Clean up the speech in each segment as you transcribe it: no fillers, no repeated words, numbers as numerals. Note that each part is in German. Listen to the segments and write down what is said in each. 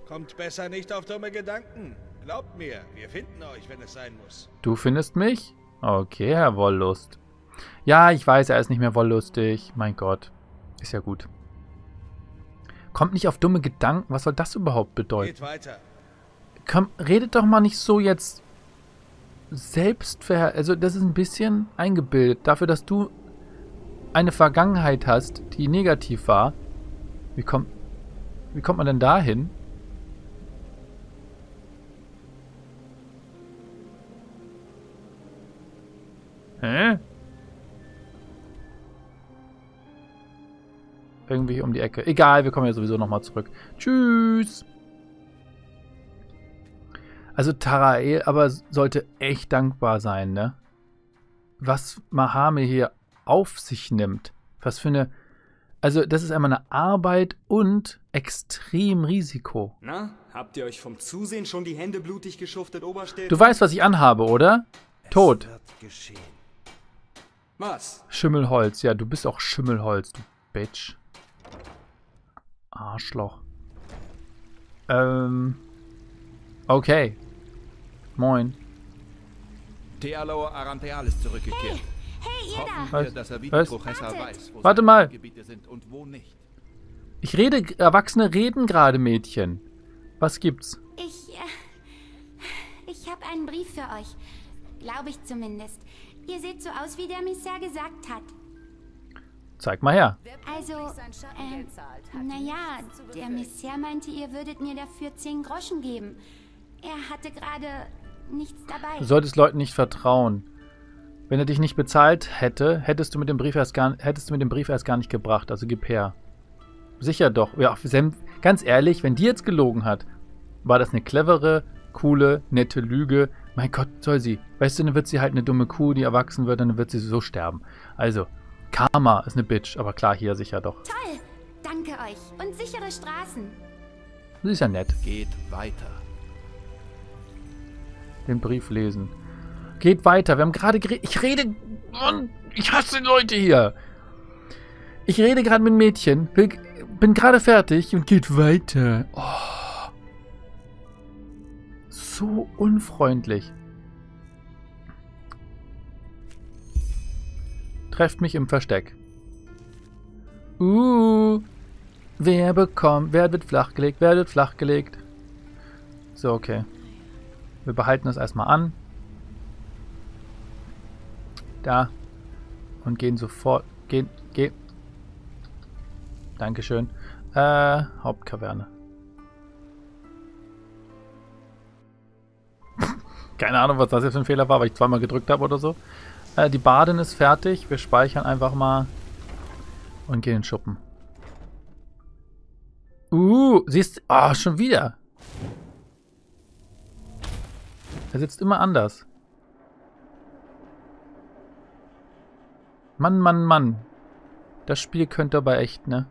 Kommt besser nicht auf dumme Gedanken. Glaubt mir, wir finden euch, wenn es sein muss. Du findest mich? Okay, Herr Wollust. Ja, ich weiß, er ist nicht mehr wolllustig. Mein Gott. Ist ja gut. Kommt nicht auf dumme Gedanken. Was soll das überhaupt bedeuten? Geht weiter. Komm, redet doch mal nicht so jetzt also das ist ein bisschen eingebildet. Dafür, dass du eine Vergangenheit hast, die negativ war. Wie kommt man denn da hin? Hä? Irgendwie um die Ecke. Egal, wir kommen ja sowieso nochmal zurück. Tschüss. Also Tarael aber sollte echt dankbar sein, ne? Was Mahame hier auf sich nimmt. Was für eine... Also das ist einmal eine Arbeit und extrem Risiko. Na, habt ihr euch vom Zusehen schon die Hände blutig geschuftet, Oberstädter? Du weißt, was ich anhabe, oder? Tot. Es wird geschehen. Was? Schimmelholz. Ja, du bist auch Schimmelholz, du Bitch. Arschloch. Okay. Moin. Tealor Arantheal ist zurückgekehrt. Hey, ihr Hoffen da! wir, dass er wie Was? der Professor Wartet. weiß, wo Warte seine mal. Gebiete sind und wo nicht. Ich rede, Erwachsene reden gerade, Mädchen. Was gibt's? Ich habe einen Brief für euch. Glaube ich zumindest. Ihr seht so aus, wie der Misser gesagt hat. Zeig mal her. Also, naja, der Misser meinte, ihr würdet mir dafür 10 Groschen geben. Er hatte gerade nichts dabei. Du solltest Leuten nicht vertrauen. Wenn er dich nicht bezahlt hätte, hättest du mit dem Brief erst gar nicht gebracht. Also gib her. Sicher doch. Ja, ganz ehrlich, wenn die jetzt gelogen hat, war das eine clevere, coole, nette Lüge. Mein Gott, soll sie. Weißt du, dann wird sie halt eine dumme Kuh, die erwachsen wird, dann wird sie so sterben. Also, Karma ist eine Bitch, aber klar, hier sicher doch. Toll! Danke euch. Und sichere Straßen. Sie ist ja nett. Geht weiter. Den Brief lesen. Geht weiter. Wir haben gerade geredet. Ich rede... Mann, ich hasse Leute hier. Ich rede gerade mit Mädchen. Bin gerade fertig und geht weiter. Oh. So unfreundlich. Trefft mich im Versteck. Wer wird flachgelegt? Wer wird flachgelegt? So, okay. Wir behalten das erstmal an. Da. Und gehen sofort. Gehen. Dankeschön. Hauptkaverne. Keine Ahnung, was das jetzt für ein Fehler war, weil ich zweimal gedrückt habe oder so. Die Badin ist fertig. Wir speichern einfach mal. Und gehen in den Schuppen. Siehst du? Ah, schon wieder. Er sitzt immer anders. Mann, Mann, Mann. Das Spiel könnte aber echt, ne?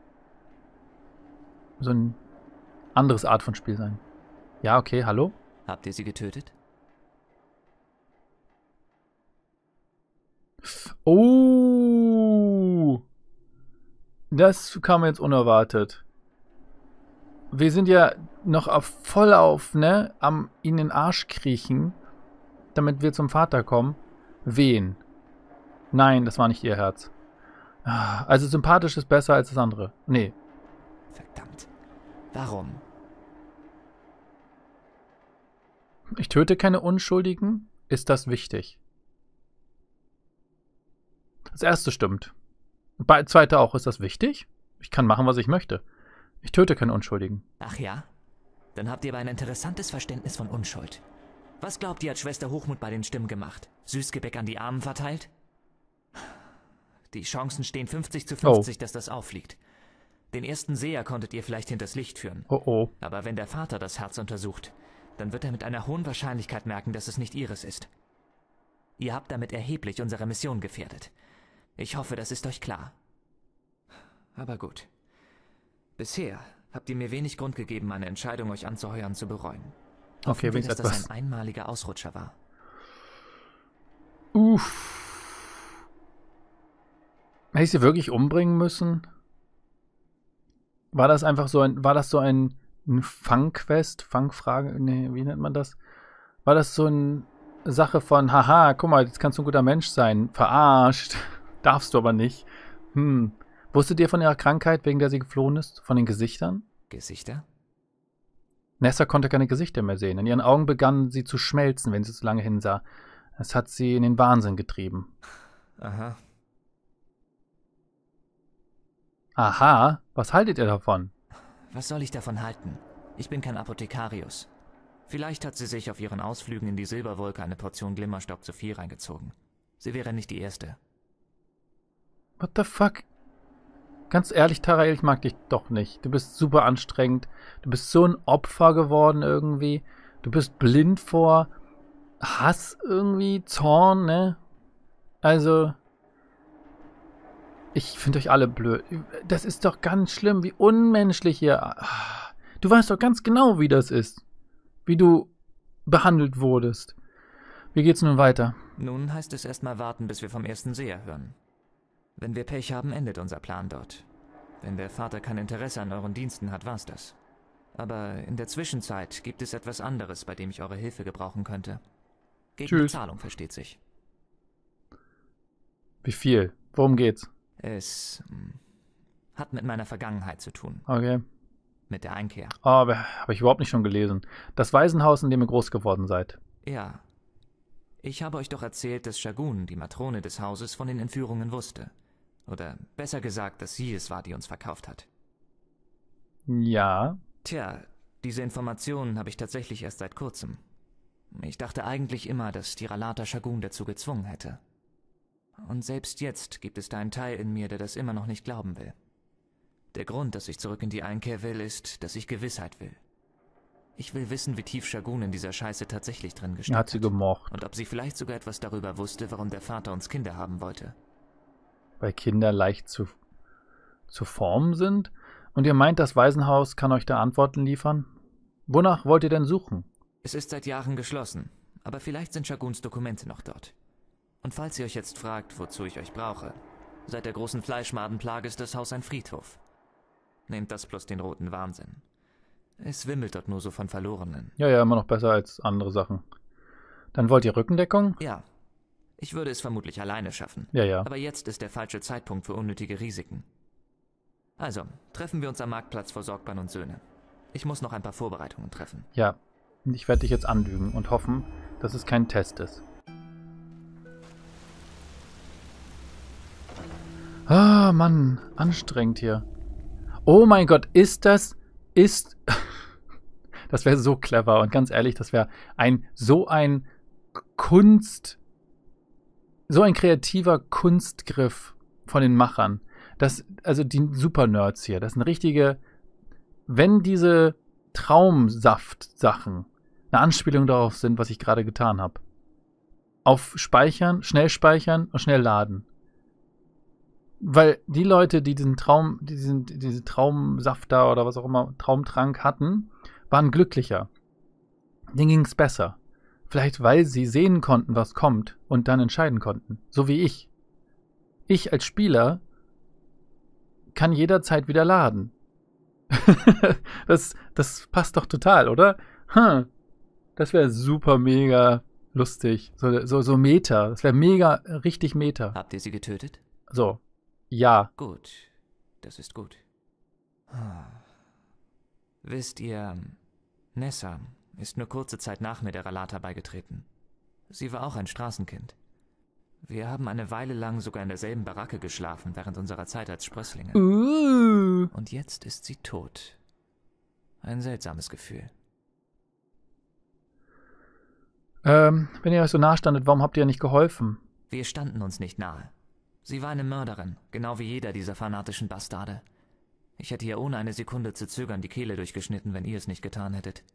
So ein anderes Art von Spiel sein. Ja, okay, hallo? Habt ihr sie getötet? Oh! Das kam jetzt unerwartet. Wir sind ja noch voll auf, ne? Am in den Arsch kriechen, damit wir zum Vater kommen. Wen? Nein, das war nicht ihr Herz. Also sympathisch ist besser als das andere. Nee. Verdammt. Warum? Ich töte keine Unschuldigen. Ist das wichtig? Das erste stimmt. Bei zweite auch. Ist das wichtig? Ich kann machen, was ich möchte. Ich töte keine Unschuldigen. Ach ja? Dann habt ihr aber ein interessantes Verständnis von Unschuld. Was glaubt ihr, hat Schwester Hochmut bei den Stimmen gemacht? Süßgebäck an die Armen verteilt? Die Chancen stehen 50:50, dass das auffliegt. Den ersten Seher konntet ihr vielleicht hinters Licht führen. Oh. Aber wenn der Vater das Herz untersucht, dann wird er mit einer hohen Wahrscheinlichkeit merken, dass es nicht ihres ist. Ihr habt damit erheblich unsere Mission gefährdet. Ich hoffe, das ist euch klar. Aber gut. Bisher habt ihr mir wenig Grund gegeben, meine Entscheidung, euch anzuheuern, zu bereuen. Okay, Hoffen wir, wenigstens dass das etwas. ein einmaliger Ausrutscher war. Hätte ich sie wirklich umbringen müssen? War das einfach so ein Eine Fangquest? Fangfrage? Nee, wie nennt man das? War das so eine Sache von, haha, guck mal, jetzt kannst du ein guter Mensch sein. Verarscht. Darfst du aber nicht. Wusstet ihr von ihrer Krankheit, wegen der sie geflohen ist? Von den Gesichtern? Gesichter? Nessa konnte keine Gesichter mehr sehen. In ihren Augen begannen sie zu schmelzen, wenn sie zu lange hinsah. Es hat sie in den Wahnsinn getrieben. Aha. Aha? Was haltet ihr davon? Was soll ich davon halten? Ich bin kein Apothekarius. Vielleicht hat sie sich auf ihren Ausflügen in die Silberwolke eine Portion Glimmerstock zu viel reingezogen. Sie wäre nicht die Erste. What the fuck? Ganz ehrlich, Tarael, ich mag dich doch nicht. Du bist super anstrengend. Du bist so ein Opfer geworden irgendwie. Du bist blind vor Hass irgendwie, Zorn, ne? Also, ich finde euch alle blöd. Das ist doch ganz schlimm, wie unmenschlich ihr. Du weißt doch ganz genau, wie das ist. Wie du behandelt wurdest. Wie geht's nun weiter? Nun heißt es erstmal warten, bis wir vom ersten Seher hören. Wenn wir Pech haben, endet unser Plan dort. Wenn der Vater kein Interesse an euren Diensten hat, war's das. Aber in der Zwischenzeit gibt es etwas anderes, bei dem ich eure Hilfe gebrauchen könnte. Gegen Bezahlung, versteht sich. Wie viel? Worum geht's? Es hat mit meiner Vergangenheit zu tun. Okay. Mit der Einkehr. Oh, habe ich überhaupt nicht schon gelesen. Das Waisenhaus, in dem ihr groß geworden seid. Ja. Ich habe euch doch erzählt, dass Shagun, die Matrone des Hauses, von den Entführungen wusste. Oder besser gesagt, dass sie es war, die uns verkauft hat. Ja. Tja, diese Informationen habe ich tatsächlich erst seit kurzem. Ich dachte eigentlich immer, dass Tiralata Shagun dazu gezwungen hätte. Und selbst jetzt gibt es da einen Teil in mir, der das immer noch nicht glauben will. Der Grund, dass ich zurück in die Einkehr will, ist, dass ich Gewissheit will. Ich will wissen, wie tief Shagun in dieser Scheiße tatsächlich drin gesteckt hat. Sie gemocht. Und ob sie vielleicht sogar etwas darüber wusste, warum der Vater uns Kinder haben wollte. Weil Kinder leicht zu formen sind? Und ihr meint, das Waisenhaus kann euch da Antworten liefern? Wonach wollt ihr denn suchen? Es ist seit Jahren geschlossen, aber vielleicht sind Shaguns Dokumente noch dort. Und falls ihr euch jetzt fragt, wozu ich euch brauche, seit der großen Fleischmadenplage ist das Haus ein Friedhof. Nehmt das plus den roten Wahnsinn. Es wimmelt dort nur so von Verlorenen. Ja, immer noch besser als andere Sachen. Dann wollt ihr Rückendeckung? Ja. Ich würde es vermutlich alleine schaffen. Ja. Aber jetzt ist der falsche Zeitpunkt für unnötige Risiken. Also, treffen wir uns am Marktplatz vor Sorgban und Söhne. Ich muss noch ein paar Vorbereitungen treffen. Ja, ich werde dich jetzt anlügen und hoffen, dass es kein Test ist. Ah, Mann, anstrengend hier. Oh mein Gott, das wäre so clever und ganz ehrlich, das wäre so ein kreativer Kunstgriff von den Machern. Also die Super-Nerds hier, das sind richtige, wenn diese Traumsaft-Sachen eine Anspielung darauf sind, was ich gerade getan habe. Auf Speichern, schnell speichern und schnell laden. Weil die Leute, die diese Traumsaft da oder was auch immer, Traumtrank hatten, waren glücklicher. Denen ging es besser. Vielleicht, weil sie sehen konnten, was kommt und dann entscheiden konnten. So wie ich. Ich als Spieler kann jederzeit wieder laden. Das passt doch total, oder? Das wäre super mega lustig. So Meta. Das wäre mega, richtig Meta. Habt ihr sie getötet? So. Ja. Gut. Das ist gut. Wisst ihr, Nessa ist nur kurze Zeit nach mir der Ralata beigetreten. Sie war auch ein Straßenkind. Wir haben eine Weile lang sogar in derselben Baracke geschlafen, während unserer Zeit als Sprösslinge. Und jetzt ist sie tot. Ein seltsames Gefühl. Wenn ihr euch so nahe standet, warum habt ihr nicht geholfen? Wir standen uns nicht nahe. Sie war eine Mörderin, genau wie jeder dieser fanatischen Bastarde. Ich hätte ihr ohne eine Sekunde zu zögern die Kehle durchgeschnitten, wenn ihr es nicht getan hättet.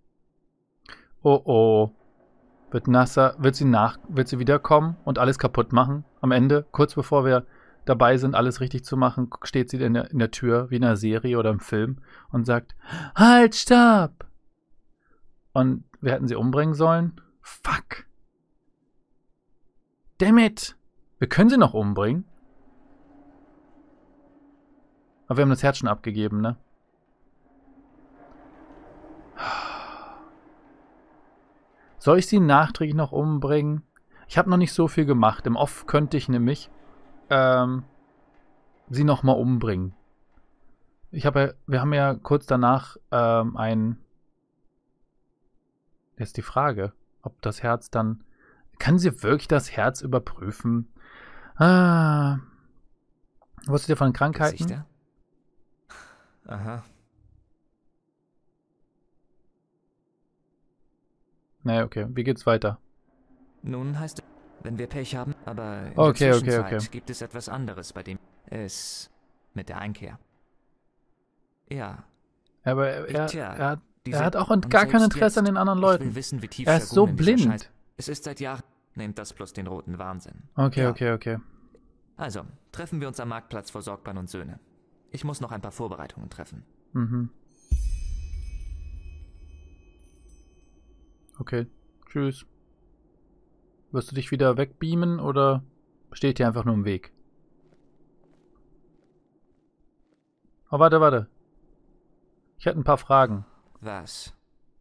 Oh. Wird sie wiederkommen und alles kaputt machen? Am Ende, kurz bevor wir dabei sind, alles richtig zu machen, steht sie in der Tür, wie in einer Serie oder im Film, und sagt, halt, stopp! Und wir hätten sie umbringen sollen? Fuck! Damn it! Wir können sie noch umbringen. Aber wir haben das Herz schon abgegeben, ne? Soll ich sie nachträglich noch umbringen? Ich habe noch nicht so viel gemacht. Im Off könnte ich nämlich sie nochmal umbringen. Wir haben ja kurz danach Jetzt die Frage, ob das Herz dann... Kann sie wirklich das Herz überprüfen? Wusstet ihr von Krankheiten? Gesichter? Aha. Nee, okay. Wie geht's weiter? Nun heißt es, wenn wir Pech haben, aber in Okay, der okay, Zwischenzeit okay. gibt es etwas anderes, bei dem es mit der Einkehr. Ja, Aber er Tja, hat auch und gar kein selbst Interesse an jetzt, den anderen ich will Leuten. wissen, wie tief Er ist so Jargon in dieser blind. Scheiß- Es ist seit Jahren. Nehmt das plus den roten Wahnsinn. Okay, Ja. okay. Also, treffen wir uns am Marktplatz vor Sorgban und Söhne. Ich muss noch ein paar Vorbereitungen treffen. Mhm. Okay, tschüss. Wirst du dich wieder wegbeamen oder steht dir einfach nur im Weg? Oh, warte. Ich hätte ein paar Fragen. Was?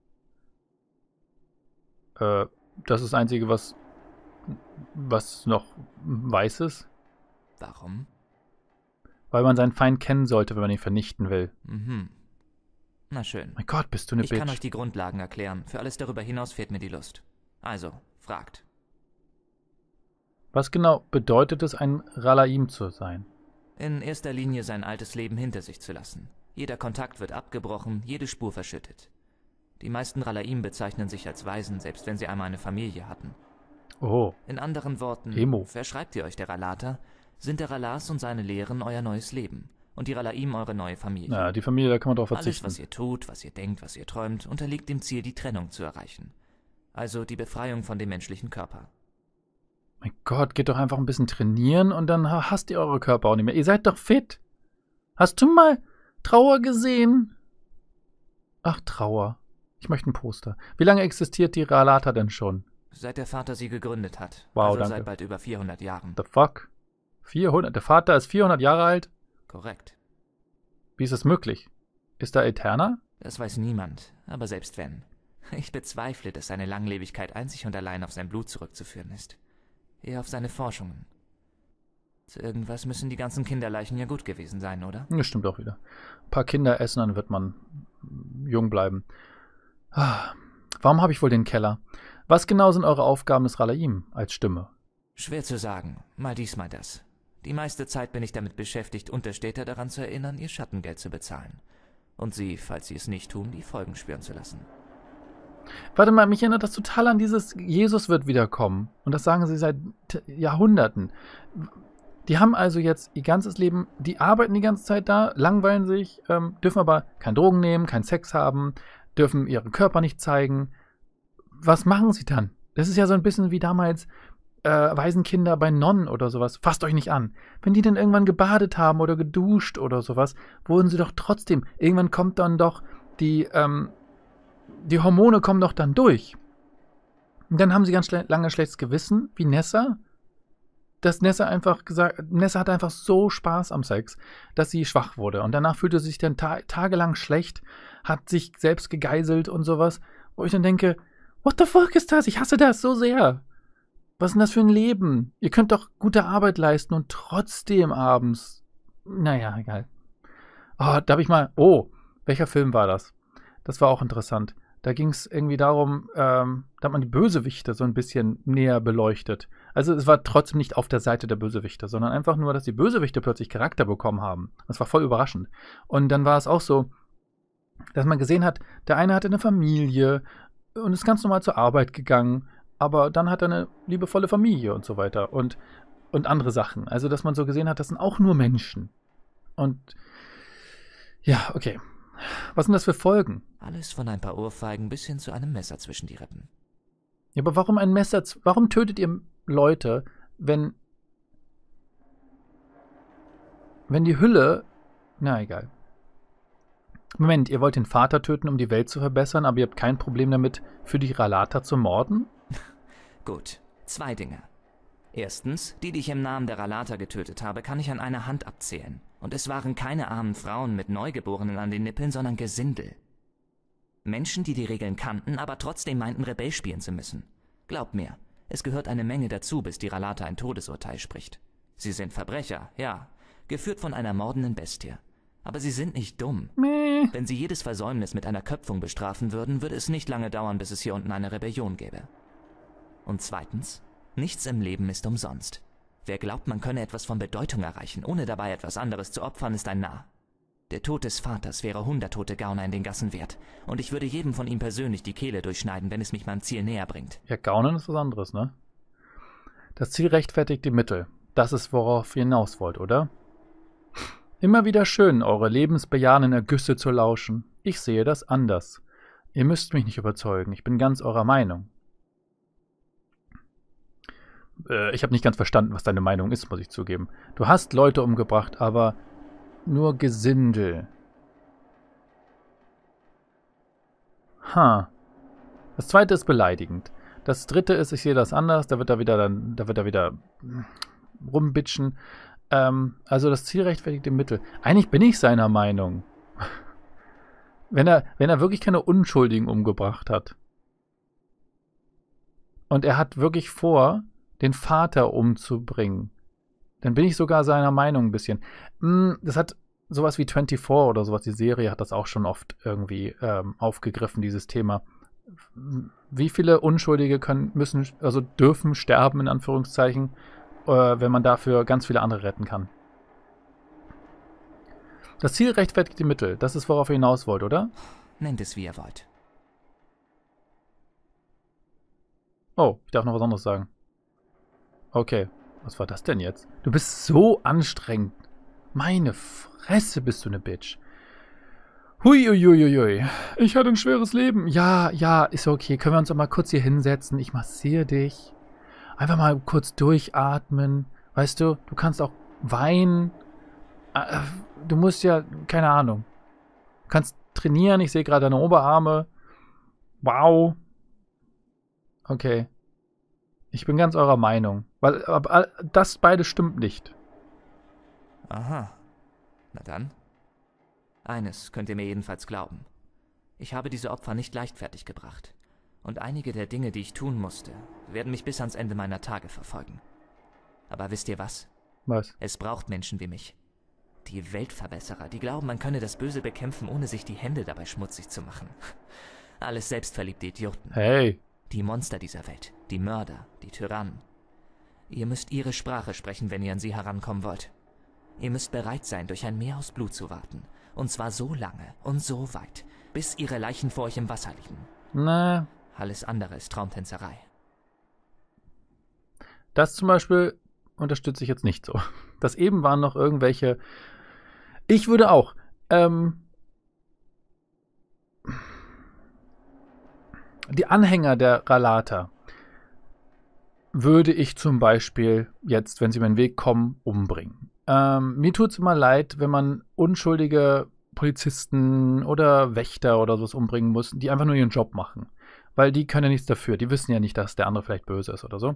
Das ist das Einzige, was noch weiß ist. Warum? Weil man seinen Feind kennen sollte, wenn man ihn vernichten will. Mhm. Na schön. Mein Gott, bist du eine Ich kann Bitch. euch die Grundlagen erklären. Für alles darüber hinaus fehlt mir die Lust. Also, fragt. Was genau bedeutet es, ein Ralaim zu sein? In erster Linie sein altes Leben hinter sich zu lassen. Jeder Kontakt wird abgebrochen, jede Spur verschüttet. Die meisten Ralaim bezeichnen sich als Waisen, selbst wenn sie einmal eine Familie hatten. Oh, In anderen Worten, Emo. verschreibt ihr euch der Ralata, sind der Ralas und seine Lehren euer neues Leben und die Ralaim eure neue Familie. na, die Familie, da kann man drauf Alles, verzichten. was ihr tut, was ihr denkt, was ihr träumt, unterliegt dem Ziel, die Trennung zu erreichen. Also die Befreiung von dem menschlichen Körper. Mein Gott, geht doch einfach ein bisschen trainieren und dann hasst ihr eure Körper auch nicht mehr. Ihr seid doch fit. Hast du mal Trauer gesehen? Ach, Trauer. Ich möchte ein Poster. Wie lange existiert die Ralata denn schon? Seit der Vater sie gegründet hat. Wow, also danke. seit bald über 400 Jahren. The fuck? 400? Der Vater ist 400 Jahre alt? Korrekt. Wie ist das möglich? Ist da Eterna? Das weiß niemand, aber selbst wenn. Ich bezweifle, dass seine Langlebigkeit einzig und allein auf sein Blut zurückzuführen ist. Eher auf seine Forschungen. Zu irgendwas müssen die ganzen Kinderleichen ja gut gewesen sein, oder? Das stimmt auch wieder. Ein paar Kinder essen, dann wird man jung bleiben. Warum habe ich wohl den Keller? Was genau sind eure Aufgaben des Ralaim als Stimme? Schwer zu sagen. Mal dies, mal das. Die meiste Zeit bin ich damit beschäftigt, Unterstädter daran zu erinnern, ihr Schattengeld zu bezahlen. Und sie, falls sie es nicht tun, die Folgen spüren zu lassen. Warte mal, mich erinnert das total an dieses Jesus wird wiederkommen. Und das sagen sie seit Jahrhunderten. Die haben also jetzt ihr ganzes Leben, die arbeiten die ganze Zeit da, langweilen sich, dürfen aber kein Drogen nehmen, keinen Sex haben, dürfen ihren Körper nicht zeigen. Was machen sie dann? Das ist ja so ein bisschen wie damals Waisenkinder bei Nonnen oder sowas. Fasst euch nicht an. Wenn die dann irgendwann gebadet haben oder geduscht oder sowas, wurden sie doch trotzdem, irgendwann kommt dann doch die Hormone kommen doch dann durch. Und dann haben sie ganz lange schlechtes Gewissen, wie Nessa. Dass Nessa hat einfach so Spaß am Sex, dass sie schwach wurde. Und danach fühlte sie sich dann tagelang schlecht, hat sich selbst gegeißelt und sowas. Wo ich dann denke, what the fuck ist das? Ich hasse das so sehr. Was ist denn das für ein Leben? Ihr könnt doch gute Arbeit leisten und trotzdem abends. Naja, egal. Oh, da habe ich mal. Oh, welcher Film war das? Das war auch interessant. Da ging es irgendwie darum, da hat man die Bösewichte so ein bisschen näher beleuchtet. Also es war trotzdem nicht auf der Seite der Bösewichte, sondern einfach nur, dass die Bösewichte plötzlich Charakter bekommen haben. Das war voll überraschend. Und dann war es auch so, dass man gesehen hat, der eine hatte eine Familie und ist ganz normal zur Arbeit gegangen, aber dann hat er eine liebevolle Familie und so weiter und andere Sachen. Also dass man so gesehen hat, das sind auch nur Menschen. Und ja, okay. Was sind das für Folgen? Alles von ein paar Ohrfeigen bis hin zu einem Messer zwischen die Rippen. Ja, aber warum ein Messer? Warum tötet ihr Leute, wenn die Hülle... Na, egal. Moment, ihr wollt den Vater töten, um die Welt zu verbessern, aber ihr habt kein Problem damit, für die Ralata zu morden? Gut, 2 Dinge. Erstens, die ich im Namen der Ralata getötet habe, kann ich an einer Hand abzählen. Und es waren keine armen Frauen mit Neugeborenen an den Nippeln, sondern Gesindel. Menschen, die die Regeln kannten, aber trotzdem meinten, Rebell spielen zu müssen. Glaubt mir, es gehört eine Menge dazu, bis die Rhalata ein Todesurteil spricht. Sie sind Verbrecher, ja, geführt von einer mordenden Bestie. Aber sie sind nicht dumm. Wenn sie jedes Versäumnis mit einer Köpfung bestrafen würden, würde es nicht lange dauern, bis es hier unten eine Rebellion gäbe. Und zweitens, nichts im Leben ist umsonst. Wer glaubt, man könne etwas von Bedeutung erreichen, ohne dabei etwas anderes zu opfern, ist ein Narr. Der Tod des Vaters wäre 100 tote Gauner in den Gassen wert. Und ich würde jedem von ihm persönlich die Kehle durchschneiden, wenn es mich meinem Ziel näher bringt. Ja, Gaunen ist was anderes, ne? Das Ziel rechtfertigt die Mittel. Das ist, worauf ihr hinaus wollt, oder? Immer wieder schön, eure lebensbejahenden Ergüsse zu lauschen. Ich sehe das anders. Ihr müsst mich nicht überzeugen. Ich bin ganz eurer Meinung. Ich habe nicht ganz verstanden, was deine Meinung ist, muss ich zugeben. Du hast Leute umgebracht, aber nur Gesindel. Das zweite ist beleidigend. Das dritte ist, ich sehe das anders, da wird er wieder rumbitschen. Also das Ziel rechtfertigt die Mittel. Eigentlich bin ich seiner Meinung. Wenn er wirklich keine Unschuldigen umgebracht hat. Und er hat wirklich vor, den Vater umzubringen. Dann bin ich sogar seiner Meinung ein bisschen. Das hat sowas wie 24 oder sowas, die Serie hat das auch schon oft irgendwie aufgegriffen, dieses Thema. Wie viele Unschuldige dürfen sterben, in Anführungszeichen, wenn man dafür ganz viele andere retten kann. Das Ziel rechtfertigt die Mittel. Das ist, worauf ihr hinaus wollt, oder? Nennt es, wie ihr wollt. Oh, ich darf noch was anderes sagen. Okay, was war das denn jetzt? Du bist so anstrengend. Meine Fresse, bist du eine Bitch. Huiuiuiui. Ich hatte ein schweres Leben. Ja, ist okay. Können wir uns doch mal kurz hier hinsetzen? Ich massiere dich. Einfach mal kurz durchatmen. Weißt du, du kannst auch weinen. Du musst ja, keine Ahnung. Du kannst trainieren. Ich sehe gerade deine Oberarme. Wow. Okay. Ich bin ganz eurer Meinung. Weil das beide stimmt nicht. Aha. Na dann. Eines könnt ihr mir jedenfalls glauben. Ich habe diese Opfer nicht leichtfertig gebracht. Und einige der Dinge, die ich tun musste, werden mich bis ans Ende meiner Tage verfolgen. Aber wisst ihr was? Was? Es braucht Menschen wie mich. Die Weltverbesserer, die glauben, man könne das Böse bekämpfen, ohne sich die Hände dabei schmutzig zu machen. Alles selbstverliebte Idioten. Hey. Die Monster dieser Welt, die Mörder, die Tyrannen. Ihr müsst ihre Sprache sprechen, wenn ihr an sie herankommen wollt. Ihr müsst bereit sein, durch ein Meer aus Blut zu warten. Und zwar so lange und so weit, bis ihre Leichen vor euch im Wasser liegen. Na. Alles andere ist Traumtänzerei. Das zum Beispiel unterstütze ich jetzt nicht so. Das eben waren noch irgendwelche... Ich würde auch... Die Anhänger der Rhalata würde ich zum Beispiel jetzt, wenn sie mir in den Weg kommen, umbringen. Mir tut es immer leid, wenn man unschuldige Polizisten oder Wächter oder sowas umbringen muss, die einfach nur ihren Job machen. Weil die können ja nichts dafür. Die wissen ja nicht, dass der andere vielleicht böse ist oder so.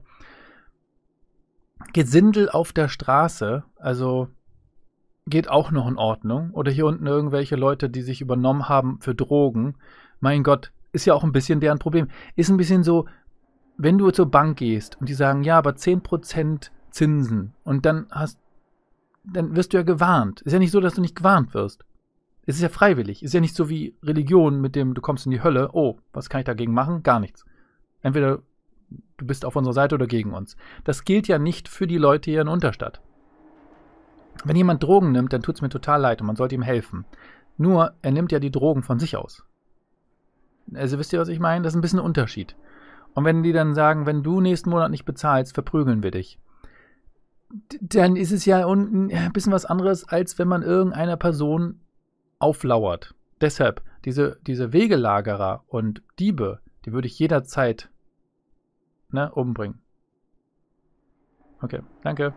Gesindel auf der Straße, also geht auch noch in Ordnung. Oder hier unten irgendwelche Leute, die sich übernommen haben für Drogen. Mein Gott, ist ja auch ein bisschen deren Problem. Ist ein bisschen so, wenn du zur Bank gehst und die sagen, ja, aber 10% Zinsen und dann wirst du ja gewarnt. Ist ja nicht so, dass du nicht gewarnt wirst. Es ist ja freiwillig. Ist ja nicht so wie Religion, mit dem du kommst in die Hölle. Oh, was kann ich dagegen machen? Gar nichts. Entweder du bist auf unserer Seite oder gegen uns. Das gilt ja nicht für die Leute hier in Unterstadt. Wenn jemand Drogen nimmt, dann tut es mir total leid und man sollte ihm helfen. Nur, er nimmt ja die Drogen von sich aus. Also wisst ihr, was ich meine? Das ist ein bisschen ein Unterschied. Und wenn die dann sagen, wenn du nächsten Monat nicht bezahlst, verprügeln wir dich. Dann ist es ja ein bisschen was anderes, als wenn man irgendeiner Person auflauert. Deshalb, diese Wegelagerer und Diebe, die würde ich jederzeit umbringen. Okay, danke.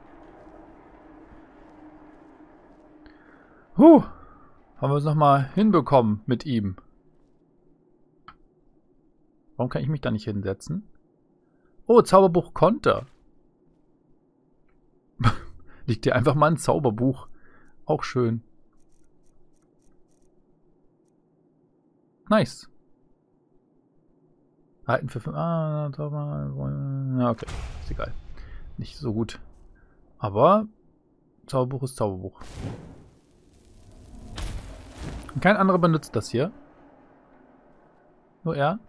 Haben wir es nochmal hinbekommen mit ihm. Warum kann ich mich da nicht hinsetzen? Oh, Zauberbuch Konter. Liegt dir einfach mal ein Zauberbuch. Auch schön. Nice. Halten für 5. Ja, okay. Ist egal. Nicht so gut. Aber Zauberbuch ist Zauberbuch. Und kein anderer benutzt das hier. Nur er.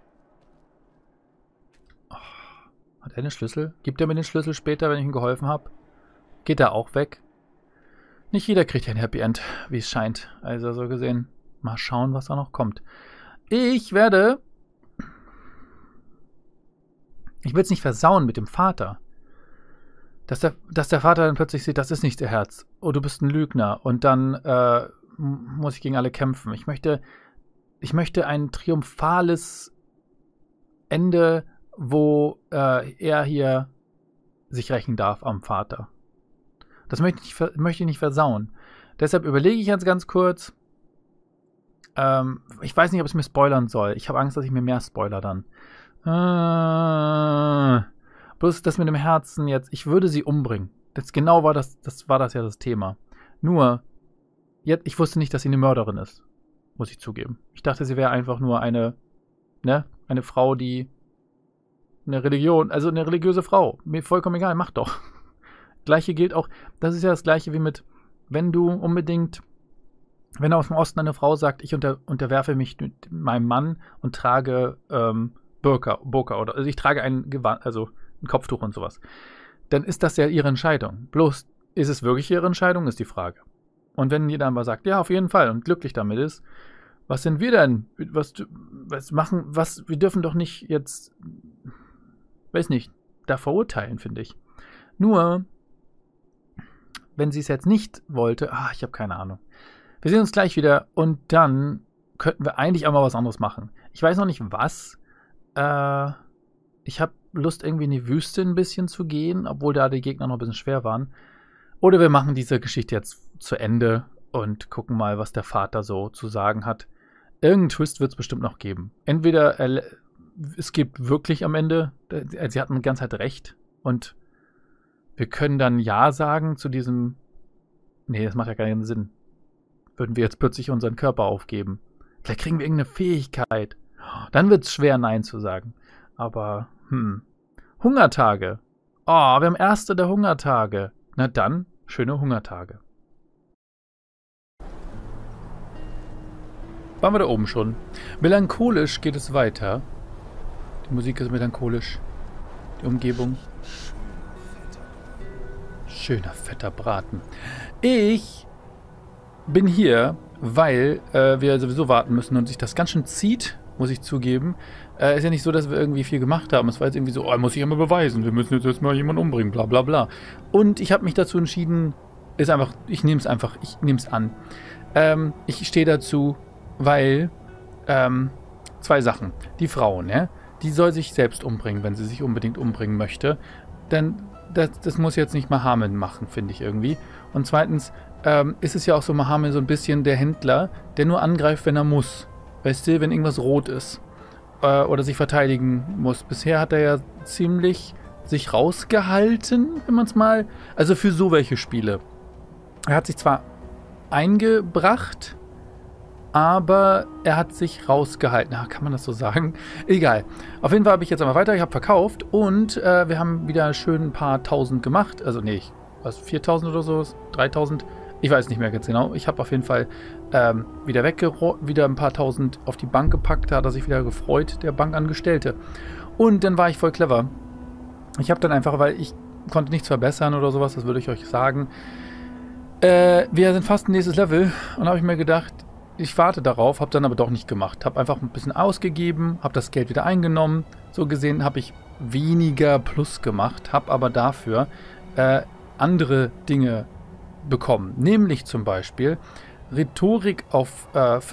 Oh, hat er den Schlüssel? Gibt er mir den Schlüssel später, wenn ich ihm geholfen habe? Geht er auch weg? Nicht jeder kriegt ein Happy End, wie es scheint. Also so gesehen, mal schauen, was da noch kommt. Ich will es nicht versauen mit dem Vater. Dass der Vater dann plötzlich sieht, das ist nicht der Herz. Oh, du bist ein Lügner. Und dann muss ich gegen alle kämpfen. Ich möchte ein triumphales Ende, wo er hier sich rächen darf am Vater. Das möchte ich nicht versauen. Deshalb überlege ich jetzt ganz kurz. Ich weiß nicht, ob es mir spoilern soll. Ich habe Angst, dass ich mir mehr spoiler dann. Bloß das mit dem Herzen jetzt. Ich würde sie umbringen. Das war das ja das Thema. Nur, ich wusste nicht, dass sie eine Mörderin ist. Muss ich zugeben. Ich dachte, sie wäre einfach nur eine Frau, die eine religiöse Frau. Mir vollkommen egal, mach doch. Gleiche gilt auch, das ist ja das Gleiche wie mit, wenn aus dem Osten eine Frau sagt, ich unterwerfe mich mit meinem Mann und trage Burka oder, also ich trage ein Gewand, also ein Kopftuch und sowas, dann ist das ja ihre Entscheidung. Bloß, ist es wirklich ihre Entscheidung, ist die Frage. Und wenn jeder aber sagt, ja, auf jeden Fall und glücklich damit ist, was sind wir denn? Wir dürfen doch nicht jetzt, weiß nicht, da verurteilen, finde ich. Nur, wenn sie es jetzt nicht wollte, ich habe keine Ahnung. Wir sehen uns gleich wieder und dann könnten wir eigentlich auch mal was anderes machen. Ich weiß noch nicht was. Ich habe Lust, irgendwie in die Wüste ein bisschen zu gehen, obwohl da die Gegner noch ein bisschen schwer waren. Oder wir machen diese Geschichte jetzt zu Ende und gucken mal, was der Vater so zu sagen hat. Irgendeinen Twist wird es bestimmt noch geben. Entweder es gibt wirklich am Ende, sie hatten die ganze Zeit recht und wir können dann Ja sagen zu diesem, nee, das macht ja keinen Sinn. Würden wir jetzt plötzlich unseren Körper aufgeben. Vielleicht kriegen wir irgendeine Fähigkeit. Dann wird es schwer, Nein zu sagen. Aber, Hungertage. Wir haben erste der Hungertage. Na dann, schöne Hungertage. Waren wir da oben schon. Melancholisch geht es weiter. Die Musik ist melancholisch. Die Umgebung. Schöner, fetter Braten. Ich bin hier, weil wir sowieso warten müssen und sich das ganz schön zieht, muss ich zugeben. Ist ja nicht so, dass wir irgendwie viel gemacht haben. Es war jetzt irgendwie so, muss ich immer beweisen, wir müssen jetzt mal jemanden umbringen, bla bla bla. Und ich habe mich dazu entschieden, ich nehme es an. Ich stehe dazu, weil, 2 Sachen. Die Frau, ne? Die soll sich selbst umbringen, wenn sie sich unbedingt umbringen möchte. Denn das muss jetzt nicht Mahamin machen, finde ich irgendwie. Und zweitens ist es ja auch so Mahamin so ein bisschen der Händler, der nur angreift, wenn er muss. Weißt du, wenn irgendwas rot ist. Oder sich verteidigen muss. Bisher hat er ja ziemlich sich rausgehalten, wenn man es mal... Also für so welche Spiele. Er hat sich zwar eingebracht, aber er hat sich rausgehalten. Kann man das so sagen? Egal. Auf jeden Fall habe ich jetzt einmal weiter. Ich habe verkauft und wir haben wieder schön ein paar Tausend gemacht. Also nee, 4.000 oder so? 3.000? Ich weiß nicht mehr ganz genau. Ich habe auf jeden Fall wieder ein paar Tausend auf die Bank gepackt. Da hat er sich wieder gefreut, der Bankangestellte. Und dann war ich voll clever. Ich habe dann einfach, weil ich konnte nichts verbessern oder sowas, das würde ich euch sagen. Wir sind fast ein nächstes Level und habe ich mir gedacht, ich warte darauf, habe dann aber doch nicht gemacht. Habe einfach ein bisschen ausgegeben, habe das Geld wieder eingenommen. So gesehen habe ich weniger Plus gemacht, habe aber dafür andere Dinge bekommen. Nämlich zum Beispiel Rhetorik auf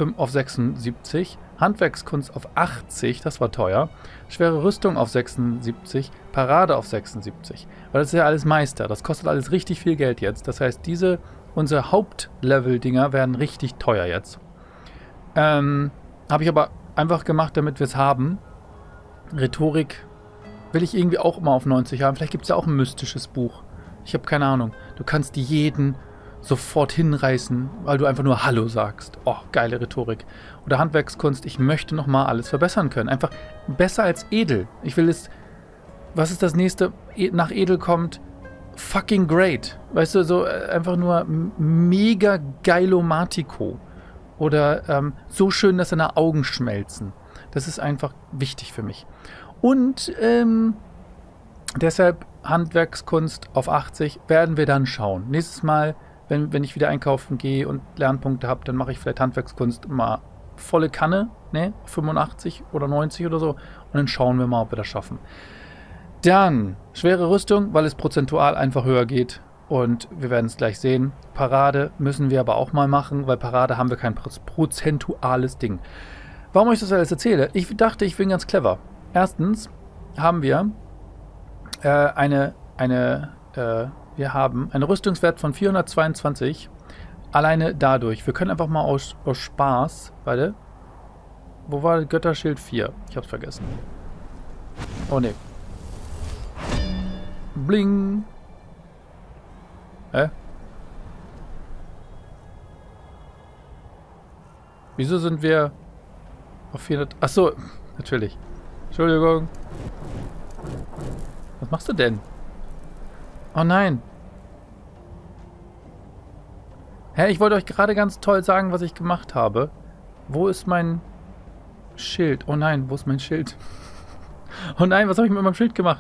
76, Handwerkskunst auf 80, das war teuer, schwere Rüstung auf 76, Parade auf 76. Weil das ist ja alles Meister, das kostet alles richtig viel Geld jetzt. Das heißt, unsere Hauptlevel-Dinger werden richtig teuer jetzt. Habe ich aber einfach gemacht, damit wir es haben. Rhetorik will ich irgendwie auch immer auf 90 haben. Vielleicht gibt es ja auch ein mystisches Buch. Ich habe keine Ahnung. Du kannst jeden sofort hinreißen, weil du einfach nur Hallo sagst. Oh, geile Rhetorik. Oder Handwerkskunst, ich möchte nochmal alles verbessern können. Einfach besser als edel. Ich will es, was ist das nächste? Nach edel kommt fucking great. Weißt du, so einfach nur mega geilomatico. Oder so schön, dass deine Augen schmelzen. Das ist einfach wichtig für mich. Und deshalb Handwerkskunst auf 80 werden wir dann schauen. Nächstes Mal, wenn ich wieder einkaufen gehe und Lernpunkte habe, dann mache ich vielleicht Handwerkskunst mal volle Kanne, ne? 85 oder 90 oder so. Und dann schauen wir mal, ob wir das schaffen. Dann schwere Rüstung, weil es prozentual einfach höher geht. Und wir werden es gleich sehen. Parade müssen wir aber auch mal machen, weil Parade haben wir kein prozentuales Ding. Warum ich das alles erzähle? Ich dachte, ich bin ganz clever. Erstens haben wir wir haben einen Rüstungswert von 422. Alleine dadurch. Wir können einfach mal aus Spaß. Warte. Wo war Götterschild 4? Ich hab's vergessen. Oh ne. Bling. Hä? Wieso sind wir auf 400... Achso, natürlich. Entschuldigung. Was machst du denn? Oh nein. Hä, ich wollte euch gerade ganz toll sagen, was ich gemacht habe. Wo ist mein Schild? Oh nein, wo ist mein Schild? Oh nein, was habe ich mit meinem Schild gemacht?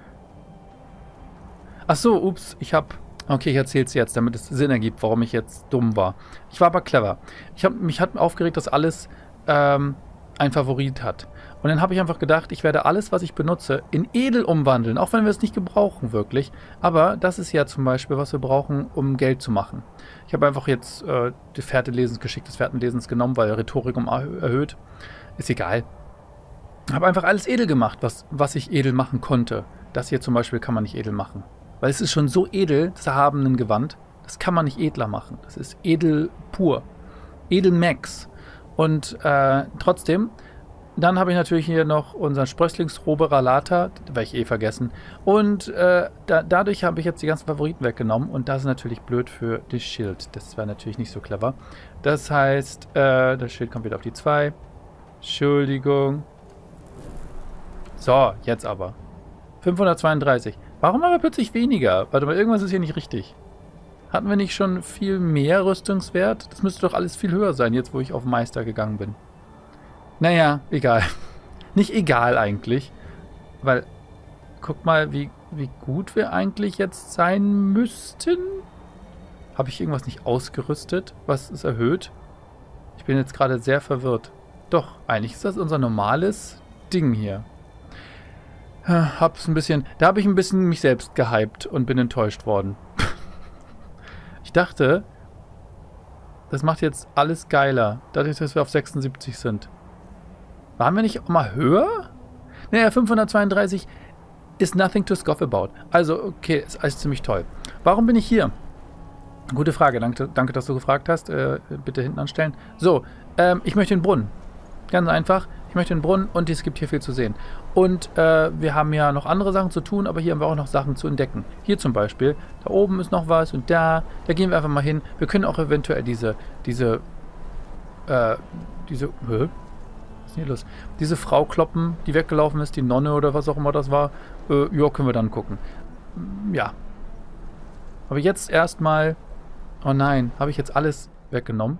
Ach so, ups, okay, ich erzähle es jetzt, damit es Sinn ergibt, warum ich jetzt dumm war. Ich war aber clever. Mich hat aufgeregt, dass alles ein Favorit hat. Und dann habe ich einfach gedacht, ich werde alles, was ich benutze, in edel umwandeln, auch wenn wir es nicht gebrauchen wirklich. Aber das ist ja zum Beispiel, was wir brauchen, um Geld zu machen. Ich habe einfach jetzt die Geschick des Fährtenlesens genommen, weil Rhetorik erhöht. Ist egal. Habe einfach alles edel gemacht, was ich edel machen konnte. Das hier zum Beispiel kann man nicht edel machen. Weil es ist schon so edel, das erhabenen Gewand, das kann man nicht edler machen. Das ist edel pur. Edel Max. Und trotzdem, dann habe ich natürlich hier noch unseren Sprösslingsrobe Ralata, werde ich eh vergessen. Und dadurch habe ich jetzt die ganzen Favoriten weggenommen und das ist natürlich blöd für das Schild. Das wäre natürlich nicht so clever. Das heißt, das Schild kommt wieder auf die 2. Entschuldigung. So, jetzt aber. 532. Warum aber plötzlich weniger? Warte mal, irgendwas ist hier nicht richtig. Hatten wir nicht schon viel mehr Rüstungswert? Das müsste doch alles viel höher sein, jetzt wo ich auf Meister gegangen bin. Naja, egal. Nicht egal eigentlich. Weil, guck mal, wie gut wir eigentlich jetzt sein müssten. Habe ich irgendwas nicht ausgerüstet? Was ist erhöht? Ich bin jetzt gerade sehr verwirrt. Doch, eigentlich ist das unser normales Ding hier. Da habe ich ein bisschen mich selbst gehypt und bin enttäuscht worden. Ich dachte, das macht jetzt alles geiler, dadurch, dass wir auf 76 sind. Waren wir nicht auch mal höher? Naja, 532 is nothing to scoff about. Also, okay, ist alles ziemlich toll. Warum bin ich hier? Gute Frage, danke, dass du gefragt hast. Bitte hinten anstellen. So, ich möchte den Brunnen. Ganz einfach. Ich möchte den Brunnen und es gibt hier viel zu sehen. Und wir haben ja noch andere Sachen zu tun, aber hier haben wir auch noch Sachen zu entdecken. Hier zum Beispiel, da oben ist noch was und da gehen wir einfach mal hin. Wir können auch eventuell diese was ist denn hier los? Diese Frau kloppen, die weggelaufen ist, die Nonne oder was auch immer das war. Ja, können wir dann gucken. Ja. Aber jetzt erstmal... Oh nein, habe ich jetzt alles weggenommen?